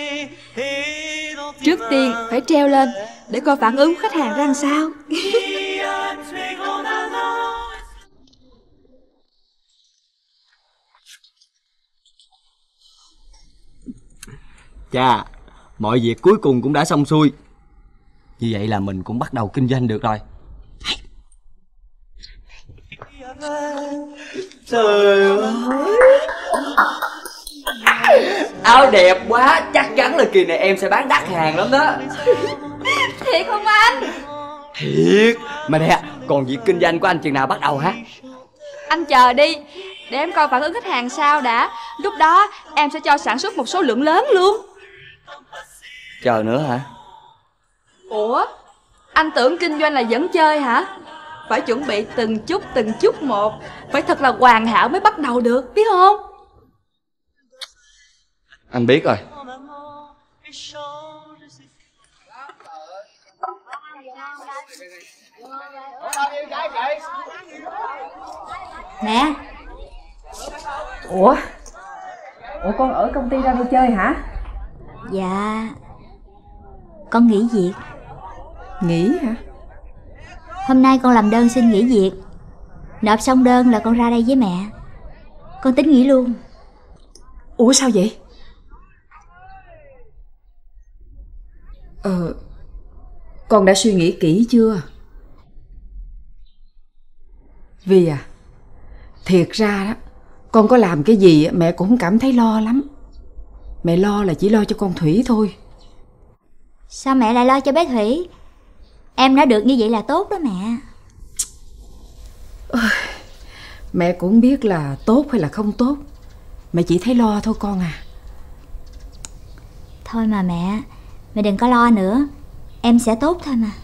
Trước tiên phải treo lên để coi phản ứng của khách hàng ra làm sao. Chà, mọi việc cuối cùng cũng đã xong xuôi. Như vậy là mình cũng bắt đầu kinh doanh được rồi. Trời ơi, áo đẹp quá, chắc chắn là kỳ này em sẽ bán đắt hàng lắm đó. Thiệt không anh? Thiệt. Mà nè, còn việc kinh doanh của anh chừng nào bắt đầu hả? Anh chờ đi, để em coi phản ứng khách hàng sao đã. Lúc đó em sẽ cho sản xuất một số lượng lớn luôn. Chờ nữa hả? Ủa, anh tưởng kinh doanh là vẫn chơi hả? Phải chuẩn bị từng chút một. Phải thật là hoàn hảo mới bắt đầu được, biết không? Anh biết rồi. Nè. Ủa con ở công ty ra đây chơi hả? Dạ, con nghỉ việc. Nghỉ hả? Hôm nay con làm đơn xin nghỉ việc. Nộp xong đơn là con ra đây với mẹ. Con tính nghỉ luôn. Ủa sao vậy? Con đã suy nghĩ kỹ chưa? Vì à, thiệt ra đó, con có làm cái gì mẹ cũng không cảm thấy lo lắm. Mẹ lo là chỉ lo cho con Thủy thôi. Sao mẹ lại lo cho bé Thủy? Em đã được như vậy là tốt đó mẹ. Mẹ cũng biết là tốt hay là không tốt. Mẹ chỉ thấy lo thôi con à. Thôi mà mẹ đừng có lo nữa. Em sẽ tốt thôi mà.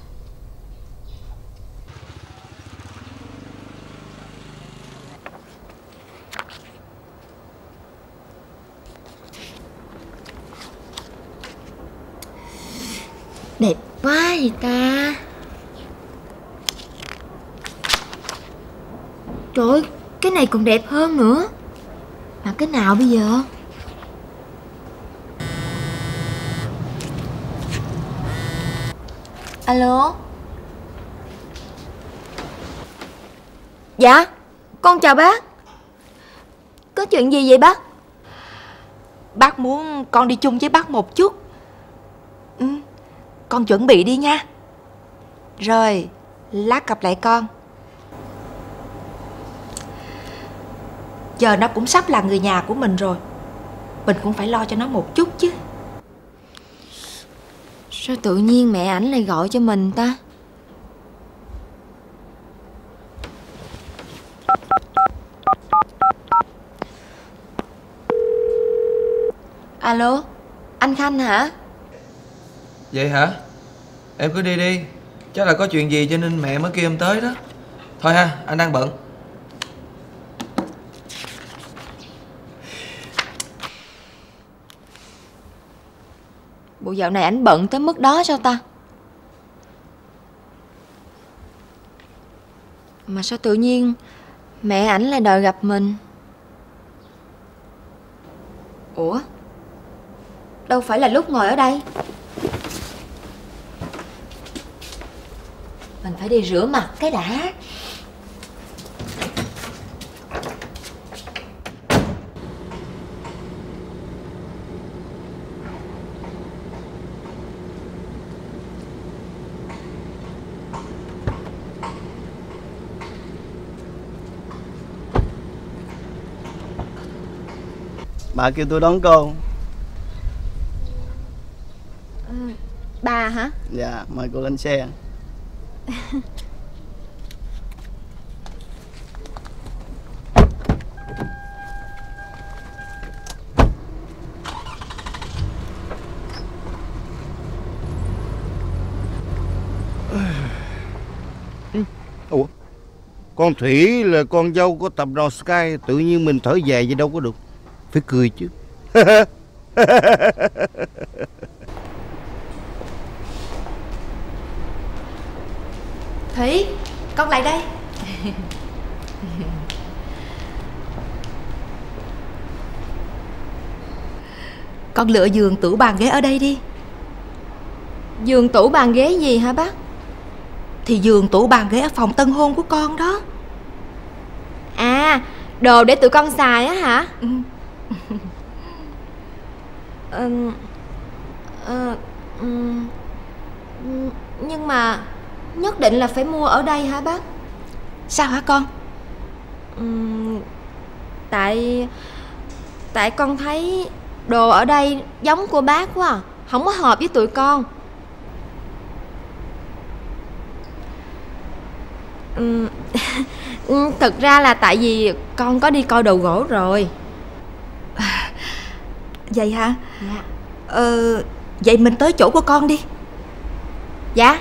Đẹp quá vậy ta. Trời ơi, cái này còn đẹp hơn nữa. Mà cái nào bây giờ? Alo. Dạ, con chào bác. Có chuyện gì vậy bác? Bác muốn con đi chung với bác một chút. Con chuẩn bị đi nha. Rồi, lát gặp lại con. Giờ nó cũng sắp là người nhà của mình rồi. Mình cũng phải lo cho nó một chút chứ. Sao tự nhiên mẹ ảnh lại gọi cho mình ta? Alo, anh Khanh hả? Vậy hả? Em cứ đi đi. Chắc là có chuyện gì cho nên mẹ mới kêu em tới đó. Thôi ha, anh đang bận. Bộ dạo này ảnh bận tới mức đó sao ta? Mà sao tự nhiên mẹ ảnh lại đòi gặp mình? Ủa? Đâu phải là lúc ngồi ở đây. Mình phải đi rửa mặt cái đã. Bà kêu tôi đón cô. Bà hả? Dạ, mời cô lên xe. Ủa, con Thủy là con dâu của tập đoàn Sky, tự nhiên mình thở dài vậy đâu có được, phải cười chứ. Thủy, con lại đây. Con lựa giường tủ bàn ghế ở đây đi. Giường tủ bàn ghế gì hả bác? Thì giường tủ bàn ghế ở phòng tân hôn của con đó. À, đồ để tụi con xài á hả? Nhưng mà nhất định là phải mua ở đây hả bác? Sao hả con? Tại con thấy đồ ở đây giống của bác quá à, không có hợp với tụi con. Thực ra là tại vì con có đi coi đồ gỗ rồi. Vậy hả? Dạ. Vậy mình tới chỗ của con đi. Dạ.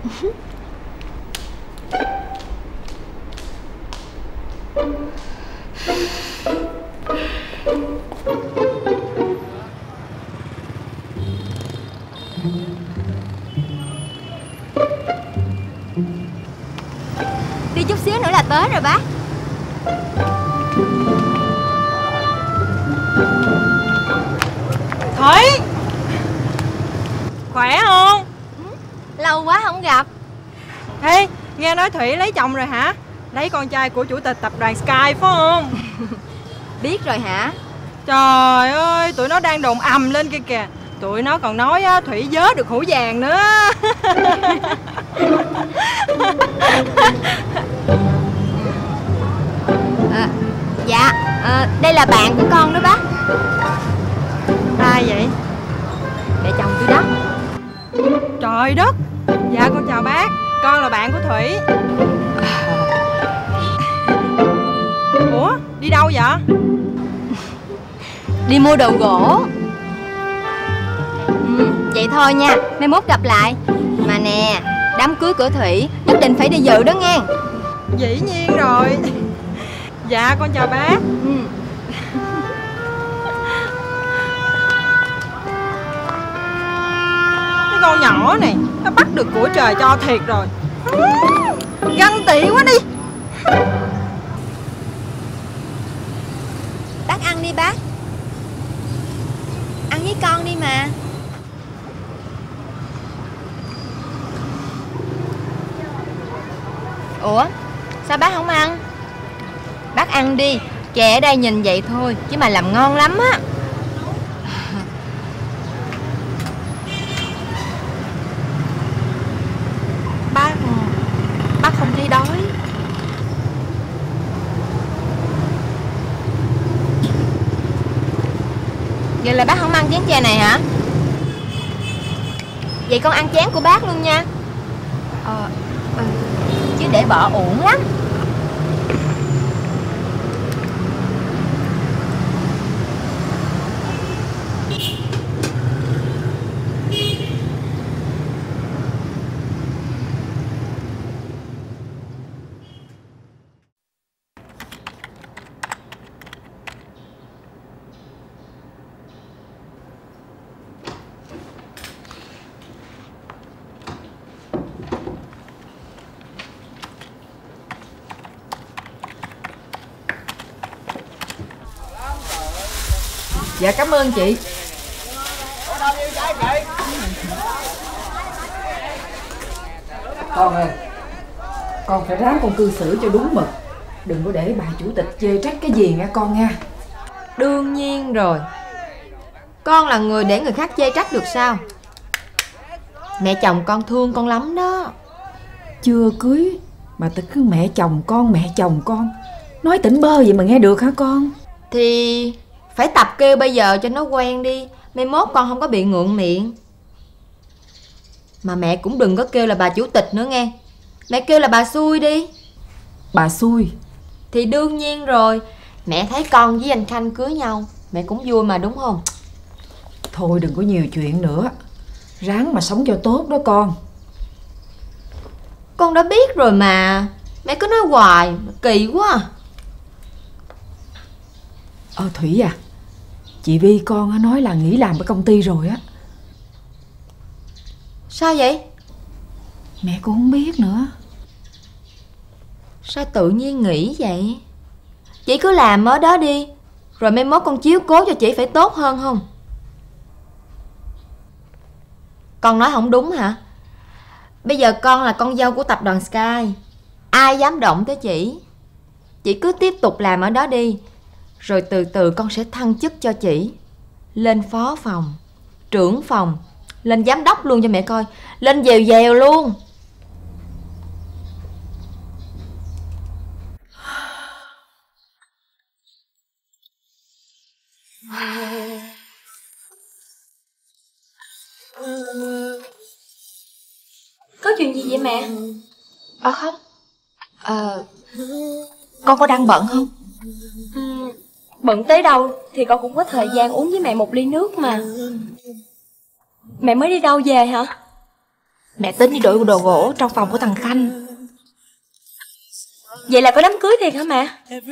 Đi chút xíu nữa là tới rồi bác. Thủy, khỏe không? Lâu quá không gặp. Ê, nghe nói Thủy lấy chồng rồi hả? Lấy con trai của chủ tịch tập đoàn Sky phải không? Biết rồi hả? Trời ơi, tụi nó đang đồn ầm lên kia kìa. Tụi nó còn nói á, Thủy vớ được hũ vàng nữa. Dạ, đây là bạn của con đó bác. Ai vậy? Mẹ chồng tôi đó. Trời đất. Dạ con chào bác, con là bạn của Thủy. Ủa, đi đâu vậy? Đi mua đồ gỗ. Vậy thôi nha, mai mốt gặp lại. Mà nè, đám cưới của Thủy nhất định phải đi dự đó nghe. Dĩ nhiên rồi. Dạ con chào bác. Cái con nhỏ này nó bắt được của trời cho thiệt rồi. Ganh tị quá đi. Bác ăn đi bác. Ăn với con đi mà. Ủa, sao bác không ăn? Bác ăn đi, chè ở đây nhìn vậy thôi chứ mà làm ngon lắm á. Bác không thấy đói. Vậy là bác không ăn chén chè này hả? Vậy con ăn chén của bác luôn nha. Chứ để bỏ uổng lắm. Dạ cảm ơn chị. Con ơi, con phải ráng con cư xử cho đúng mực. Đừng có để bà chủ tịch chê trách cái gì nha con nha. Đương nhiên rồi. Con là người để người khác chê trách được sao? Mẹ chồng con thương con lắm đó. Chưa cưới mà tự cứ mẹ chồng con. Nói tỉnh bơ vậy mà nghe được hả con? Thì phải tập kêu bây giờ cho nó quen đi, mai mốt con không có bị ngượng miệng. Mà mẹ cũng đừng có kêu là bà chủ tịch nữa nghe. Mẹ kêu là bà xui đi. Bà xui? Thì đương nhiên rồi. Mẹ thấy con với anh Khanh cưới nhau, mẹ cũng vui mà đúng không? Thôi đừng có nhiều chuyện nữa. Ráng mà sống cho tốt đó con. Con đã biết rồi mà. Mẹ cứ nói hoài, kỳ quá à. Thủy à, chị Vi con nói là nghỉ làm ở công ty rồi á. Sao vậy? Mẹ cũng không biết nữa. Sao tự nhiên nghĩ vậy? Chị cứ làm ở đó đi, rồi mai mốt con chiếu cố cho chị phải tốt hơn không? Con nói không đúng hả? Bây giờ con là con dâu của tập đoàn Sky, ai dám động tới chị? Chị cứ tiếp tục làm ở đó đi, rồi từ từ con sẽ thăng chức cho chị. Lên phó phòng, trưởng phòng, lên giám đốc luôn cho mẹ coi. Lên dèo dèo luôn. Có chuyện gì vậy mẹ? Không. Con có đang bận không? Bận tới đâu thì con cũng có thời gian uống với mẹ một ly nước mà. Mẹ mới đi đâu về hả? Mẹ tính đi đổi đồ gỗ trong phòng của thằng Khanh. Vậy là có đám cưới thiệt hả mẹ?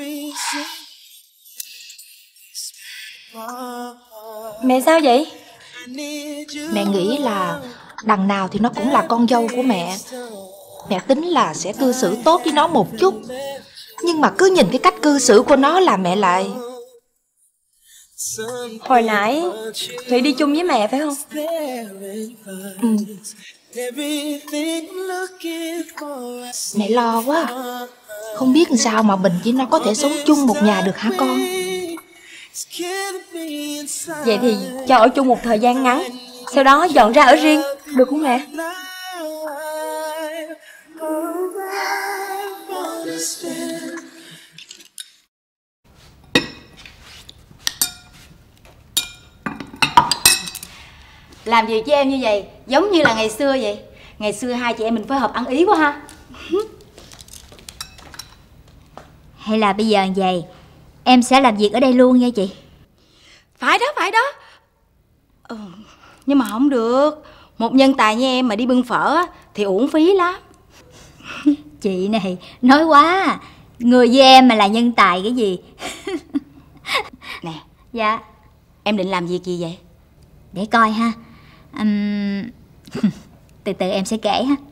Mẹ sao vậy? Mẹ nghĩ là đằng nào thì nó cũng là con dâu của mẹ. Mẹ tính là sẽ cư xử tốt với nó một chút, nhưng mà cứ nhìn cái cách cư xử của nó là mẹ lại... Hồi nãy Thủy đi chung với mẹ phải không? Mẹ lo quá. Không biết làm sao mà Bình với nó có thể sống chung một nhà được hả con? Vậy thì cho ở chung một thời gian ngắn, sau đó dọn ra ở riêng, được không mẹ? Làm gì với em như vậy giống như là ngày xưa vậy. Ngày xưa hai chị em mình phối hợp ăn ý quá ha. Hay là bây giờ vậy, em sẽ làm việc ở đây luôn nha chị. Phải đó. Nhưng mà không được. Một nhân tài như em mà đi bưng phở thì uổng phí lắm. Chị này nói quá à. Người với em mà là nhân tài cái gì. Nè. Dạ. Em định làm việc gì vậy? Để coi ha. Từ từ em sẽ kể ha.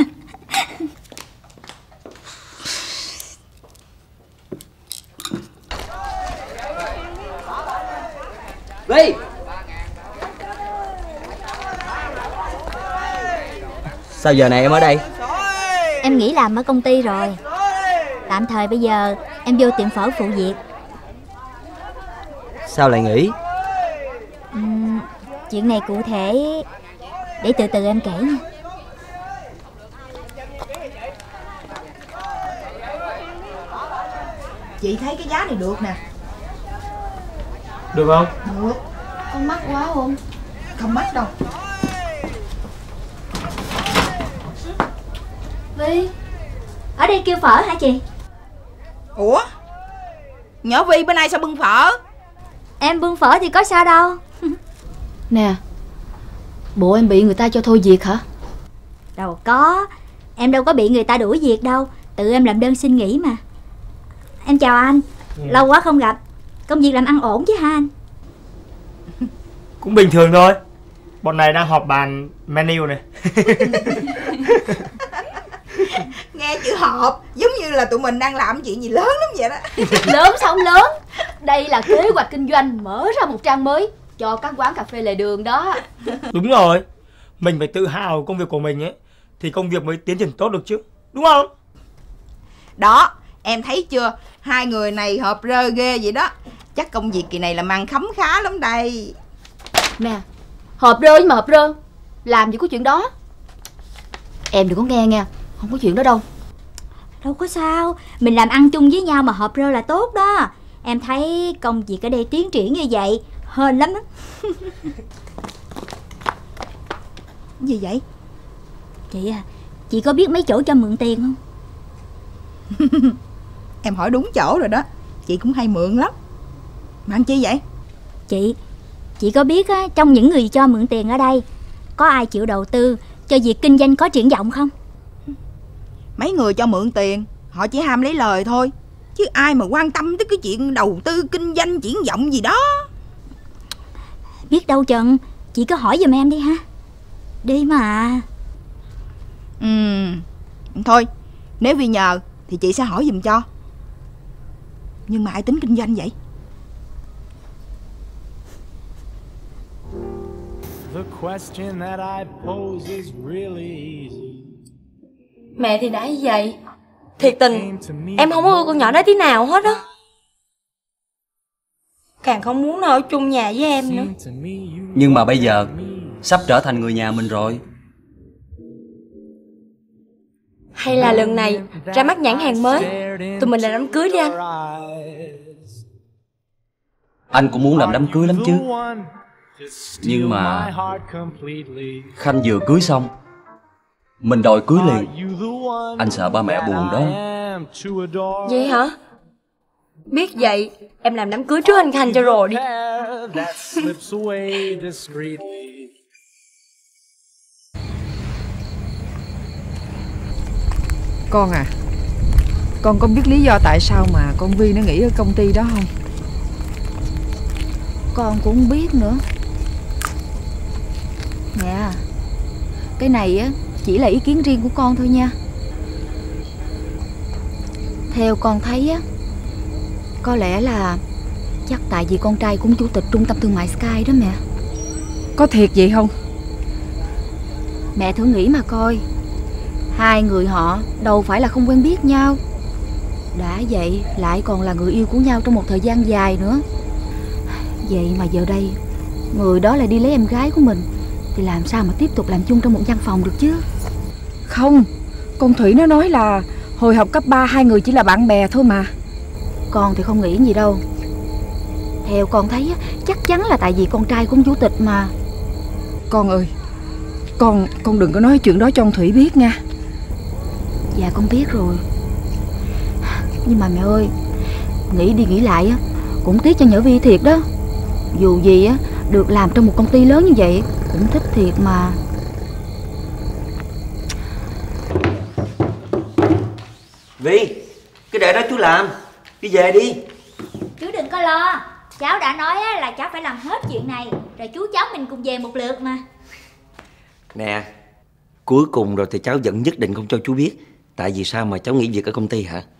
Vi! Sao giờ này em ở đây? Em nghỉ làm ở công ty rồi. Tạm thời bây giờ em vô tiệm phở phụ việc. Sao lại nghỉ? Chuyện này cụ thể để từ từ em kể nha. Chị thấy cái giá này được nè. Được không? Được. Con mắc quá không? Không mắc đâu. Vi, ở đây kêu phở hả chị? Ủa? Nhỏ Vi bên này sao bưng phở? Em bưng phở thì có sao đâu. Nè, bộ em bị người ta cho thôi việc hả? Đâu có, em đâu có bị người ta đuổi việc đâu. Tự em làm đơn xin nghỉ mà. Em chào anh. Lâu quá không gặp. Công việc làm ăn ổn chứ ha anh? Cũng bình thường thôi. Bọn này đang họp bàn menu này. Nghe chữ họp giống như là tụi mình đang làm chuyện gì lớn lắm vậy đó. Lớn sao không lớn? Đây là kế hoạch kinh doanh mở ra một trang mới cho các quán cà phê lề đường đó. Đúng rồi, mình phải tự hào công việc của mình ấy thì công việc mới tiến triển tốt được chứ, đúng không? Đó, em thấy chưa, hai người này hợp rơ ghê vậy đó. Chắc công việc kỳ này làm ăn khấm khá lắm đây. Nè, hợp rơ nhưng mà hợp rơ, làm gì có chuyện đó. Em đừng có nghe nha, không có chuyện đó đâu. Đâu có sao, mình làm ăn chung với nhau mà hợp rơ là tốt đó. Em thấy công việc ở đây tiến triển như vậy hên lắm đó. Gì vậy? Chị à, chị có biết mấy chỗ cho mượn tiền không? Em hỏi đúng chỗ rồi đó, chị cũng hay mượn lắm. Mà ăn chi vậy? Chị có biết á, trong những người cho mượn tiền ở đây có ai chịu đầu tư cho việc kinh doanh có triển vọng không? Mấy người cho mượn tiền họ chỉ ham lấy lời thôi, chứ ai mà quan tâm tới cái chuyện đầu tư kinh doanh triển vọng gì đó. Biết đâu chừng, chị cứ hỏi giùm em đi ha. Đi mà. Thôi, nếu Vi nhờ thì chị sẽ hỏi giùm cho. Nhưng mà ai tính kinh doanh vậy? The question that I pose is really easy. Mẹ thì đã như vậy. Thiệt tình, em không ưa con nhỏ đó tí nào hết á. Càng không muốn nó ở chung nhà với em nữa. Nhưng mà bây giờ sắp trở thành người nhà mình rồi. Hay là lần này ra mắt nhãn hàng mới, tụi mình làm đám cưới đi anh. Anh cũng muốn làm đám cưới lắm chứ. Nhưng mà Khanh vừa cưới xong, mình đòi cưới liền. Anh sợ ba mẹ buồn đó. Vậy hả? Biết vậy, em làm đám cưới trước anh Khanh cho rồi đi. Con à, con có biết lý do tại sao mà con Vi nó nghỉ ở công ty đó không? Con cũng không biết nữa. Nè, cái này á chỉ là ý kiến riêng của con thôi nha. Theo con thấy á, có lẽ là chắc tại vì con trai cũng chủ tịch trung tâm thương mại Sky đó mẹ. Có thiệt vậy không? Mẹ thử nghĩ mà coi, hai người họ đâu phải là không quen biết nhau. Đã vậy lại còn là người yêu của nhau trong một thời gian dài nữa. Vậy mà giờ đây người đó lại đi lấy em gái của mình, thì làm sao mà tiếp tục làm chung trong một văn phòng được chứ? Không, con Thủy nó nói là hồi học cấp 3 hai người chỉ là bạn bè thôi mà. Con thì không nghĩ gì đâu. Theo con thấy chắc chắn là tại vì con trai của ông chủ tịch mà. Con ơi, con đừng có nói chuyện đó cho ông Thủy biết nha. Dạ con biết rồi. Nhưng mà mẹ ơi, nghĩ đi nghĩ lại á, cũng tiếc cho Nhỡ Vi thiệt đó. Dù gì á, được làm trong một công ty lớn như vậy cũng thích thiệt mà. Vi, cứ để đó chú làm. Đi về đi. Chú đừng có lo, cháu đã nói là cháu phải làm hết chuyện này, rồi chú cháu mình cùng về một lượt mà. Nè, cuối cùng rồi thì cháu vẫn nhất định không cho chú biết. Tại vì sao mà cháu nghỉ việc ở công ty hả?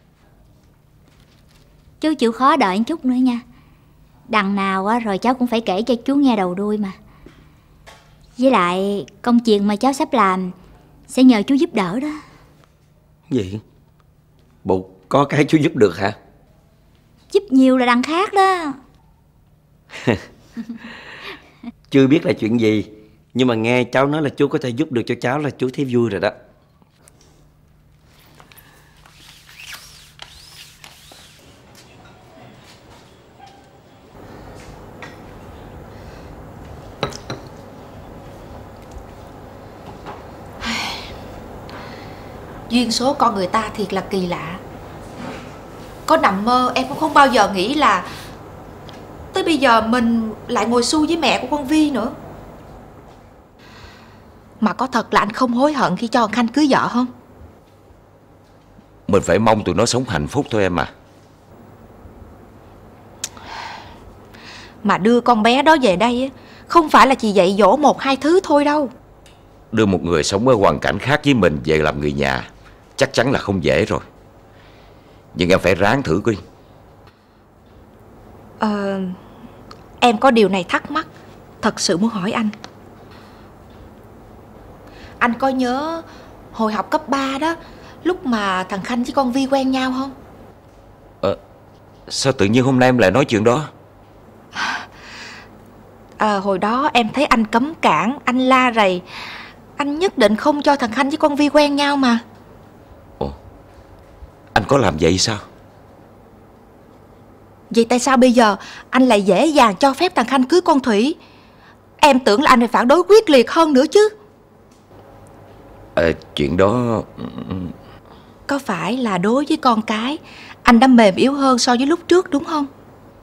Chú chịu khó đợi một chút nữa nha. Đằng nào rồi cháu cũng phải kể cho chú nghe đầu đuôi mà. Với lại công chuyện mà cháu sắp làm sẽ nhờ chú giúp đỡ đó. Gì? Bộ có cái chú giúp được hả? Giúp nhiều là đằng khác đó. Chưa biết là chuyện gì, nhưng mà nghe cháu nói là chú có thể giúp được cho cháu là chú thấy vui rồi đó. Duyên số con người ta thiệt là kỳ lạ. Có nằm mơ em cũng không bao giờ nghĩ là tới bây giờ mình lại ngồi xu với mẹ của con Vi nữa. Mà có thật là anh không hối hận khi cho Khanh cưới vợ không? Mình phải mong tụi nó sống hạnh phúc thôi em à. Mà đưa con bé đó về đây không phải là chỉ dạy dỗ một hai thứ thôi đâu. Đưa một người sống ở hoàn cảnh khác với mình về làm người nhà chắc chắn là không dễ rồi. Nhưng em phải ráng thử coi. Em có điều này thắc mắc, thật sự muốn hỏi anh. Anh có nhớ hồi học cấp 3 đó, lúc mà thằng Khanh với con Vi quen nhau không? Sao tự nhiên hôm nay em lại nói chuyện đó? Hồi đó em thấy anh cấm cản, anh la rầy, anh nhất định không cho thằng Khanh với con Vi quen nhau mà. Anh có làm vậy sao? Vậy tại sao bây giờ anh lại dễ dàng cho phép thằng Khanh cưới con Thủy? Em tưởng là anh phải phản đối quyết liệt hơn nữa chứ. Chuyện đó... Có phải là đối với con cái anh đã mềm yếu hơn so với lúc trước đúng không?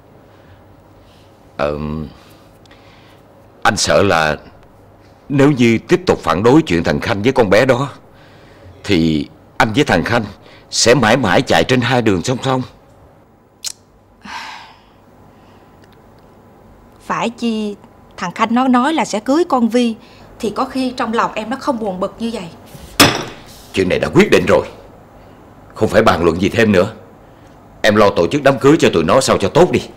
Anh sợ là nếu như tiếp tục phản đối chuyện thằng Khanh với con bé đó thì anh với thằng Khanh sẽ mãi mãi chạy trên hai đường song song. Phải chi thằng Khanh nó nói là sẽ cưới con Vi thì có khi trong lòng em nó không buồn bực như vậy. Chuyện này đã quyết định rồi, không phải bàn luận gì thêm nữa. Em lo tổ chức đám cưới cho tụi nó sao cho tốt đi.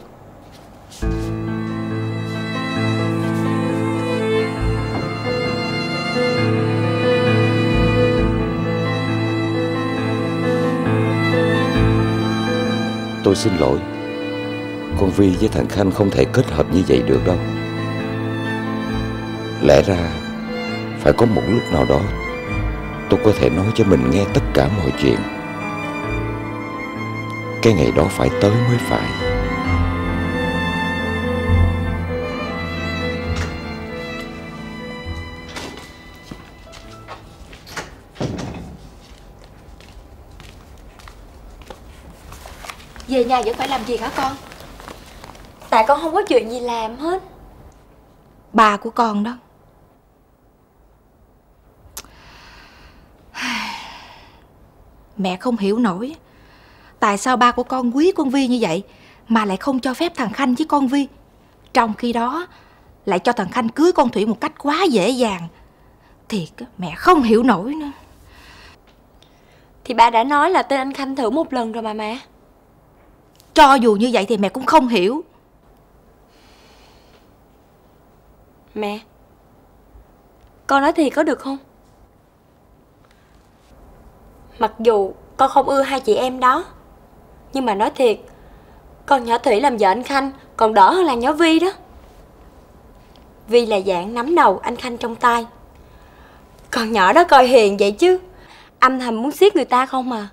Tôi xin lỗi, con Vi với thằng Khanh không thể kết hợp như vậy được đâu. Lẽ ra phải có một lúc nào đó tôi có thể nói cho mình nghe tất cả mọi chuyện. Cái ngày đó phải tới mới phải. Về nhà vẫn phải làm việc hả con? Tại con không có chuyện gì làm hết. Ba của con đó. Mẹ không hiểu nổi tại sao ba của con quý con Vi như vậy mà lại không cho phép thằng Khanh với con Vi, trong khi đó lại cho thằng Khanh cưới con Thủy một cách quá dễ dàng. Thiệt mẹ không hiểu nổi nữa. Thì ba đã nói là tên anh Khanh thử một lần rồi mà mẹ. Cho dù như vậy thì mẹ cũng không hiểu. Mẹ, con nói thiệt có được không? Mặc dù con không ưa hai chị em đó, nhưng mà nói thiệt, con nhỏ Thủy làm vợ anh Khanh còn đỡ hơn là nhỏ Vi đó. Vi là dạng nắm đầu anh Khanh trong tay, còn nhỏ đó coi hiền vậy chứ âm thầm muốn siết người ta không mà.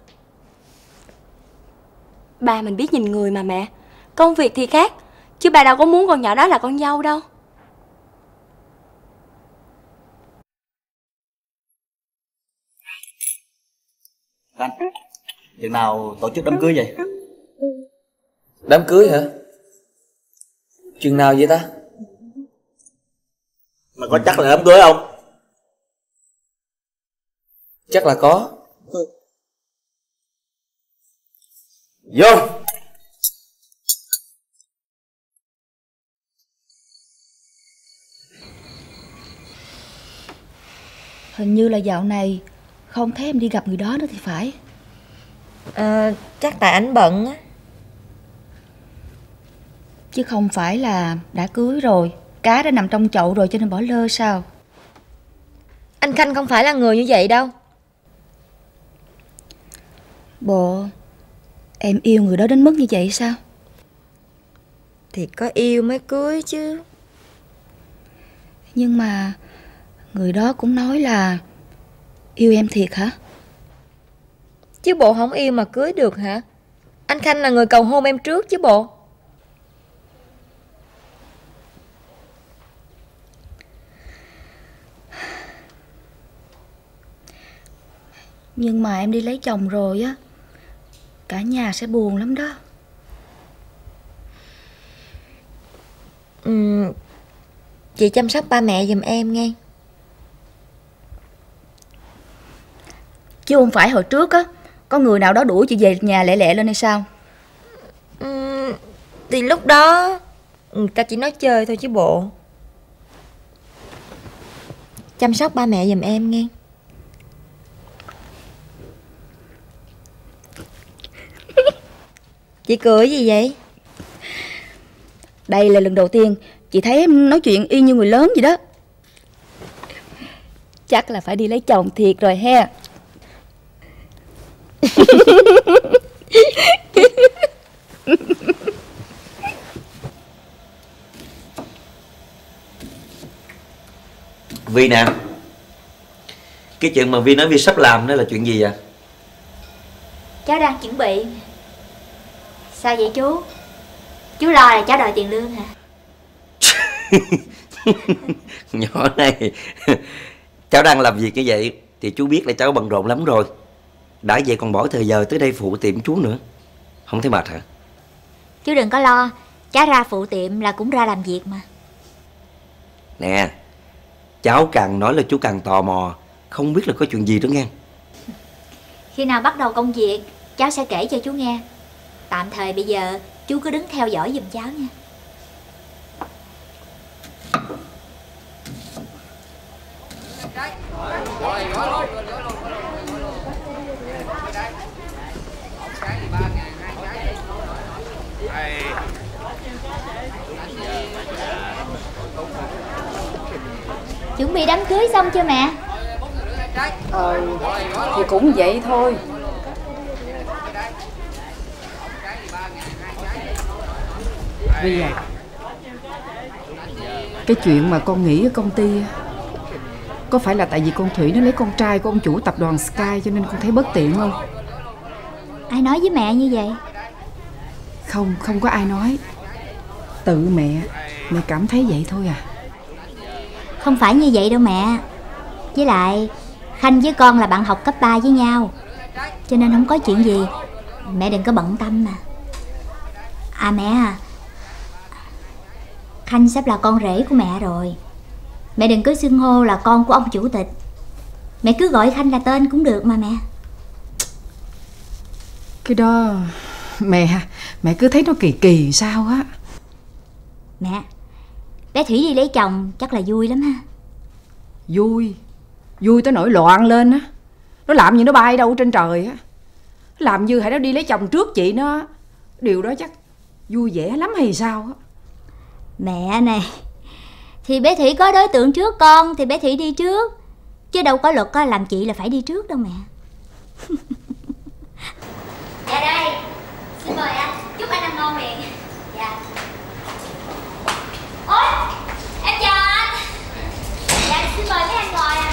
Ba mình biết nhìn người mà mẹ. Công việc thì khác, chứ ba đâu có muốn con nhỏ đó là con dâu đâu. Khanh, chừng nào tổ chức đám cưới vậy? Đám cưới hả? Chừng nào vậy ta? Mà có chắc là đám cưới không? Chắc là có. Vô. Hình như là dạo này không thấy em đi gặp người đó nữa thì phải. Chắc tại ảnh bận á. Chứ không phải là đã cưới rồi, cá đã nằm trong chậu rồi cho nên bỏ lơ sao? Anh Khanh không phải là người như vậy đâu. Bộ em yêu người đó đến mức như vậy sao? Thì có yêu mới cưới chứ. Nhưng mà người đó cũng nói là yêu em thiệt hả? Chứ bộ không yêu mà cưới được hả? Anh Khanh là người cầu hôn em trước chứ bộ. Nhưng mà em đi lấy chồng rồi á, cả nhà sẽ buồn lắm đó. Chị chăm sóc ba mẹ giùm em nghe. Chứ không phải hồi trước á có người nào đó đuổi chị về nhà lẹ lẹ lên hay sao? Thì lúc đó người ta chỉ nói chơi thôi chứ bộ. Chăm sóc ba mẹ giùm em nghe. Chị cười gì vậy? Đây là lần đầu tiên chị thấy em nói chuyện y như người lớn vậy đó. Chắc là phải đi lấy chồng thiệt rồi he. Vi nè, cái chuyện mà Vi nói Vi sắp làm đó là chuyện gì vậy? Cháu đang chuẩn bị. Sao vậy chú? Chú lo là cháu đòi tiền lương hả? Nhỏ này, cháu đang làm việc như vậy thì chú biết là cháu bận rộn lắm rồi. Đã vậy còn bỏ thời giờ tới đây phụ tiệm chú nữa. Không thấy mệt hả? Chú đừng có lo, cháu ra phụ tiệm là cũng ra làm việc mà. Nè, cháu càng nói là chú càng tò mò, không biết là có chuyện gì đó nghe. Khi nào bắt đầu công việc, cháu sẽ kể cho chú nghe. Tạm thời bây giờ chú cứ đứng theo dõi giùm cháu nha. Chuẩn bị đám cưới xong chưa mẹ? Thì cũng vậy thôi. Vi à, cái chuyện mà con nghỉ ở công ty có phải là tại vì con Thủy nó lấy con trai của ông chủ tập đoàn Sky cho nên con thấy bất tiện không? Ai nói với mẹ như vậy? Không, không có ai nói. Tự mẹ cảm thấy vậy thôi à. Không phải như vậy đâu mẹ. Với lại Khanh với con là bạn học cấp 3 với nhau, cho nên không có chuyện gì. Mẹ đừng có bận tâm mà. À mẹ à, Khanh sắp là con rể của mẹ rồi. Mẹ đừng có xưng hô là con của ông chủ tịch. Mẹ cứ gọi Khanh là tên cũng được mà mẹ. Cái đó mẹ cứ thấy nó kỳ kỳ sao á. Mẹ, bé Thủy đi lấy chồng chắc là vui lắm ha. Vui tới nỗi loạn lên á. Nó làm gì nó bay đâu trên trời á. Làm như hãy nó đi lấy chồng trước chị nó. Điều đó chắc vui vẻ lắm hay sao á. Mẹ này, thì bé Thủy có đối tượng trước con thì bé Thủy đi trước, chứ đâu có luật làm chị là phải đi trước đâu mẹ. Dạ đây, xin mời anh, chúc anh ăn ngon miệng. Dạ. Ôi, em chào anh. Dạ, xin mời mấy anh ngồi ạ.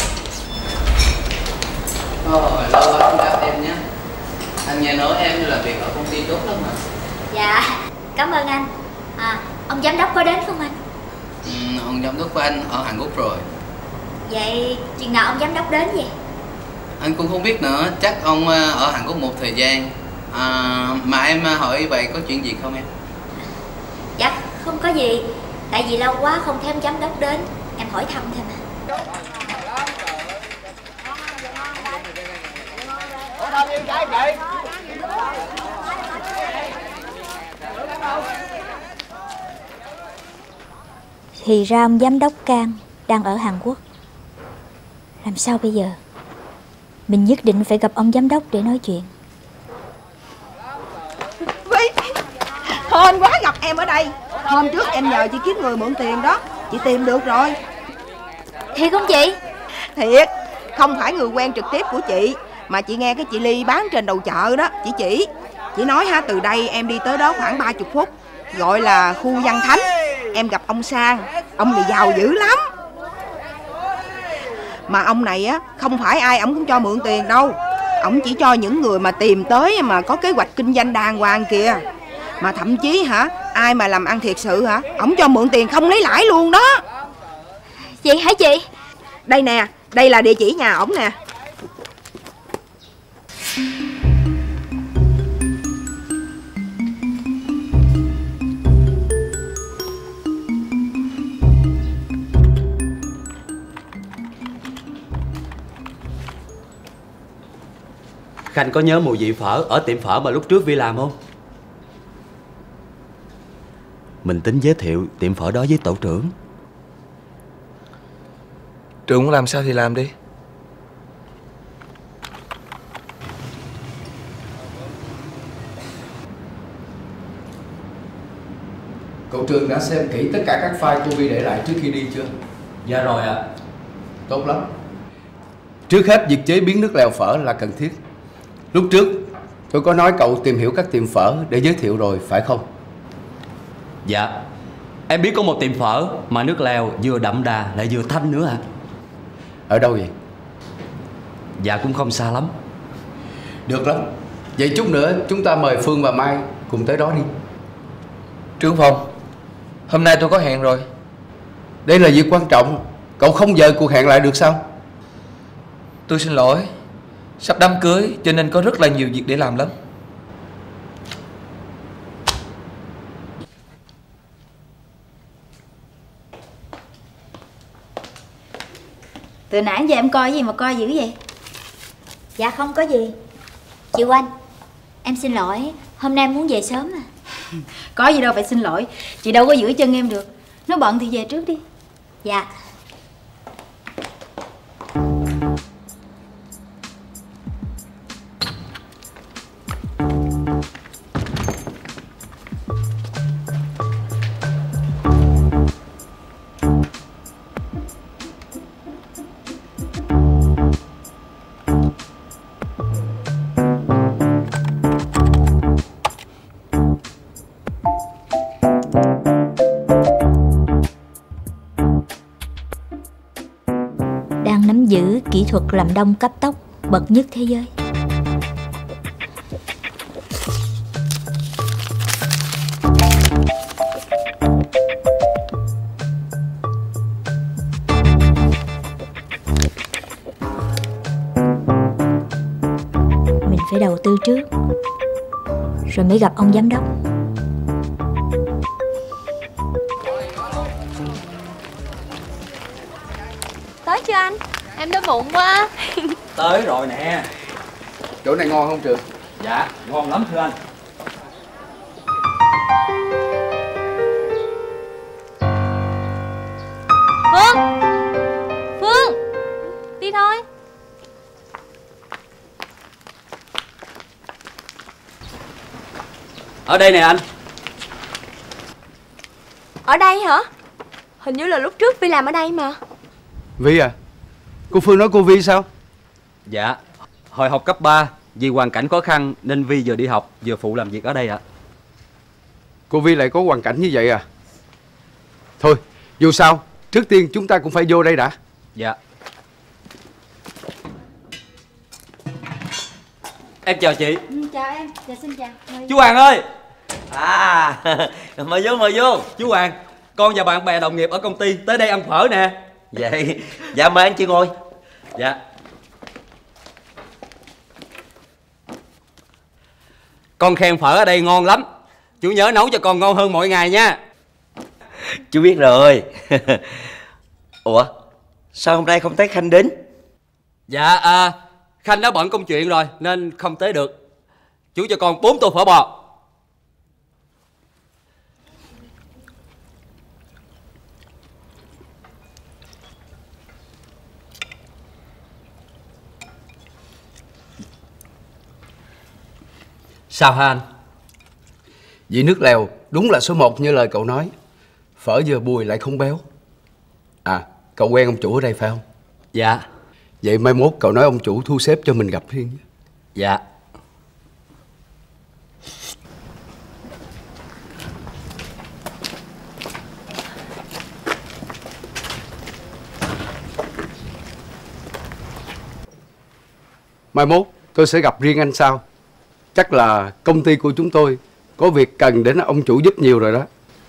Lâu quá không gặp em nhé. Anh nghe nói em làm việc ở công ty tốt lắm mà. Dạ, cảm ơn anh. À, ông giám đốc có đến không anh? Ông giám đốc của anh ở Hàn Quốc rồi. Vậy chừng nào ông giám đốc đến vậy? Anh cũng không biết nữa, chắc ông ở Hàn Quốc một thời gian. Mà em hỏi vậy có chuyện gì không em? Dạ, không có gì. Tại vì lâu quá không thấy ông giám đốc đến, em hỏi thăm thôi mà. Thì ra ông giám đốc Cam đang ở Hàn Quốc. Làm sao bây giờ? Mình nhất định phải gặp ông giám đốc để nói chuyện. Vi, hên quá gặp em ở đây. Hôm trước em nhờ chị kiếm người mượn tiền đó, chị tìm được rồi. Thiệt không chị? Thiệt, không phải người quen trực tiếp của chị, mà chị nghe cái chị Ly bán trên đầu chợ đó, chị chỉ. Chị nói ha, từ đây em đi tới đó khoảng 30 phút, gọi là khu Văn Thánh. Em gặp ông Sang, ông này giàu dữ lắm. Mà ông này á, không phải ai ổng cũng cho mượn tiền đâu. Ổng chỉ cho những người mà tìm tới mà có kế hoạch kinh doanh đàng hoàng kìa. Mà thậm chí hả, ai mà làm ăn thiệt sự hả, ổng cho mượn tiền không lấy lãi luôn đó. Vậy hả chị? Đây nè, đây là địa chỉ nhà ổng nè. Khanh có nhớ mùi vị phở ở tiệm phở mà lúc trước Vi làm không? Mình tính giới thiệu tiệm phở đó với tổ trưởng. Trường muốn làm sao thì làm đi. Cậu Trường đã xem kỹ tất cả các file cô Vi để lại trước khi đi chưa? Dạ rồi ạ. Tốt lắm. Trước hết việc chế biến nước lèo phở là cần thiết. Lúc trước tôi có nói cậu tìm hiểu các tiệm phở để giới thiệu rồi, phải không? Dạ. Em biết có một tiệm phở mà nước lèo vừa đậm đà lại vừa thanh nữa ạ. Ở đâu vậy? Dạ cũng không xa lắm. Được lắm. Vậy chút nữa chúng ta mời Phương và Mai cùng tới đó đi. Trưởng phòng, hôm nay tôi có hẹn rồi. Đây là việc quan trọng, cậu không dời cuộc hẹn lại được sao? Tôi xin lỗi, sắp đám cưới cho nên có rất là nhiều việc để làm lắm. Từ nãy giờ em coi gì mà coi dữ vậy? Dạ không có gì. Chị Oanh, em xin lỗi, hôm nay em muốn về sớm à. Có gì đâu phải xin lỗi, chị đâu có giữ chân em được. Nếu bận thì về trước đi. Dạ. Đang nắm giữ kỹ thuật làm đông cấp tốc bậc nhất thế giới. Mình phải đầu tư trước rồi mới gặp ông giám đốc. Tới chưa anh? Em đói bụng quá. Tới rồi nè. Chỗ này ngon không Trường? Dạ, ngon lắm thưa anh. Phương! Phương! Đi thôi. Ở đây nè anh. Ở đây hả? Hình như là lúc trước Vi làm ở đây mà. Vi à? Cô Phương nói cô Vi sao? Dạ, hồi học cấp 3 vì hoàn cảnh khó khăn nên Vi vừa đi học vừa phụ làm việc ở đây ạ. Cô Vi lại có hoàn cảnh như vậy à? Thôi, dù sao, trước tiên chúng ta cũng phải vô đây đã. Dạ. Em chào chị. Chào em, dạ xin chào. Chú Hoàng ơi. À, mời vô, mời vô. Chú Hoàng, con và bạn bè đồng nghiệp ở công ty tới đây ăn phở nè. Vậy, dạ mời anh chị ngồi. Dạ. Con khen phở ở đây ngon lắm. Chú nhớ nấu cho con ngon hơn mọi ngày nha. Chú biết rồi. Ủa, sao hôm nay không thấy Khanh đến? Dạ, Khanh đã bận công chuyện rồi nên không tới được. Chú cho con 4 tô phở bò. Sao hả anh? Vị nước lèo đúng là số 1 như lời cậu nói. Phở vừa bùi lại không béo. À, cậu quen ông chủ ở đây phải không? Dạ. Vậy mai mốt cậu nói ông chủ thu xếp cho mình gặp riêng. Dạ. Mai mốt tôi sẽ gặp riêng anh sau. Chắc là công ty của chúng tôi có việc cần đến ông chủ giúp nhiều rồi đó.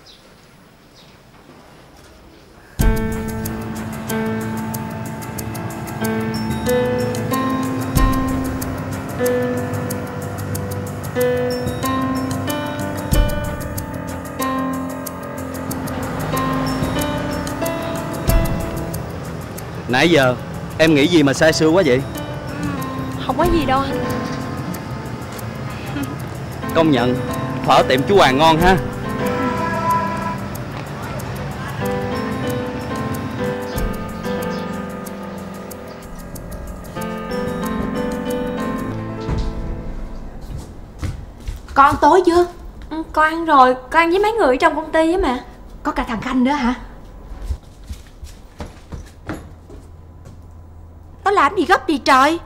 Nãy giờ em nghĩ gì mà sai xưa quá vậy? Không có gì đâu anh. Công nhận phở tiệm chú Hoàng ngon ha. Con tối chưa? Con ăn rồi, con ăn với mấy người ở trong công ty á mà. Có cả thằng Khanh nữa hả? Nó làm gì gấp gì trời?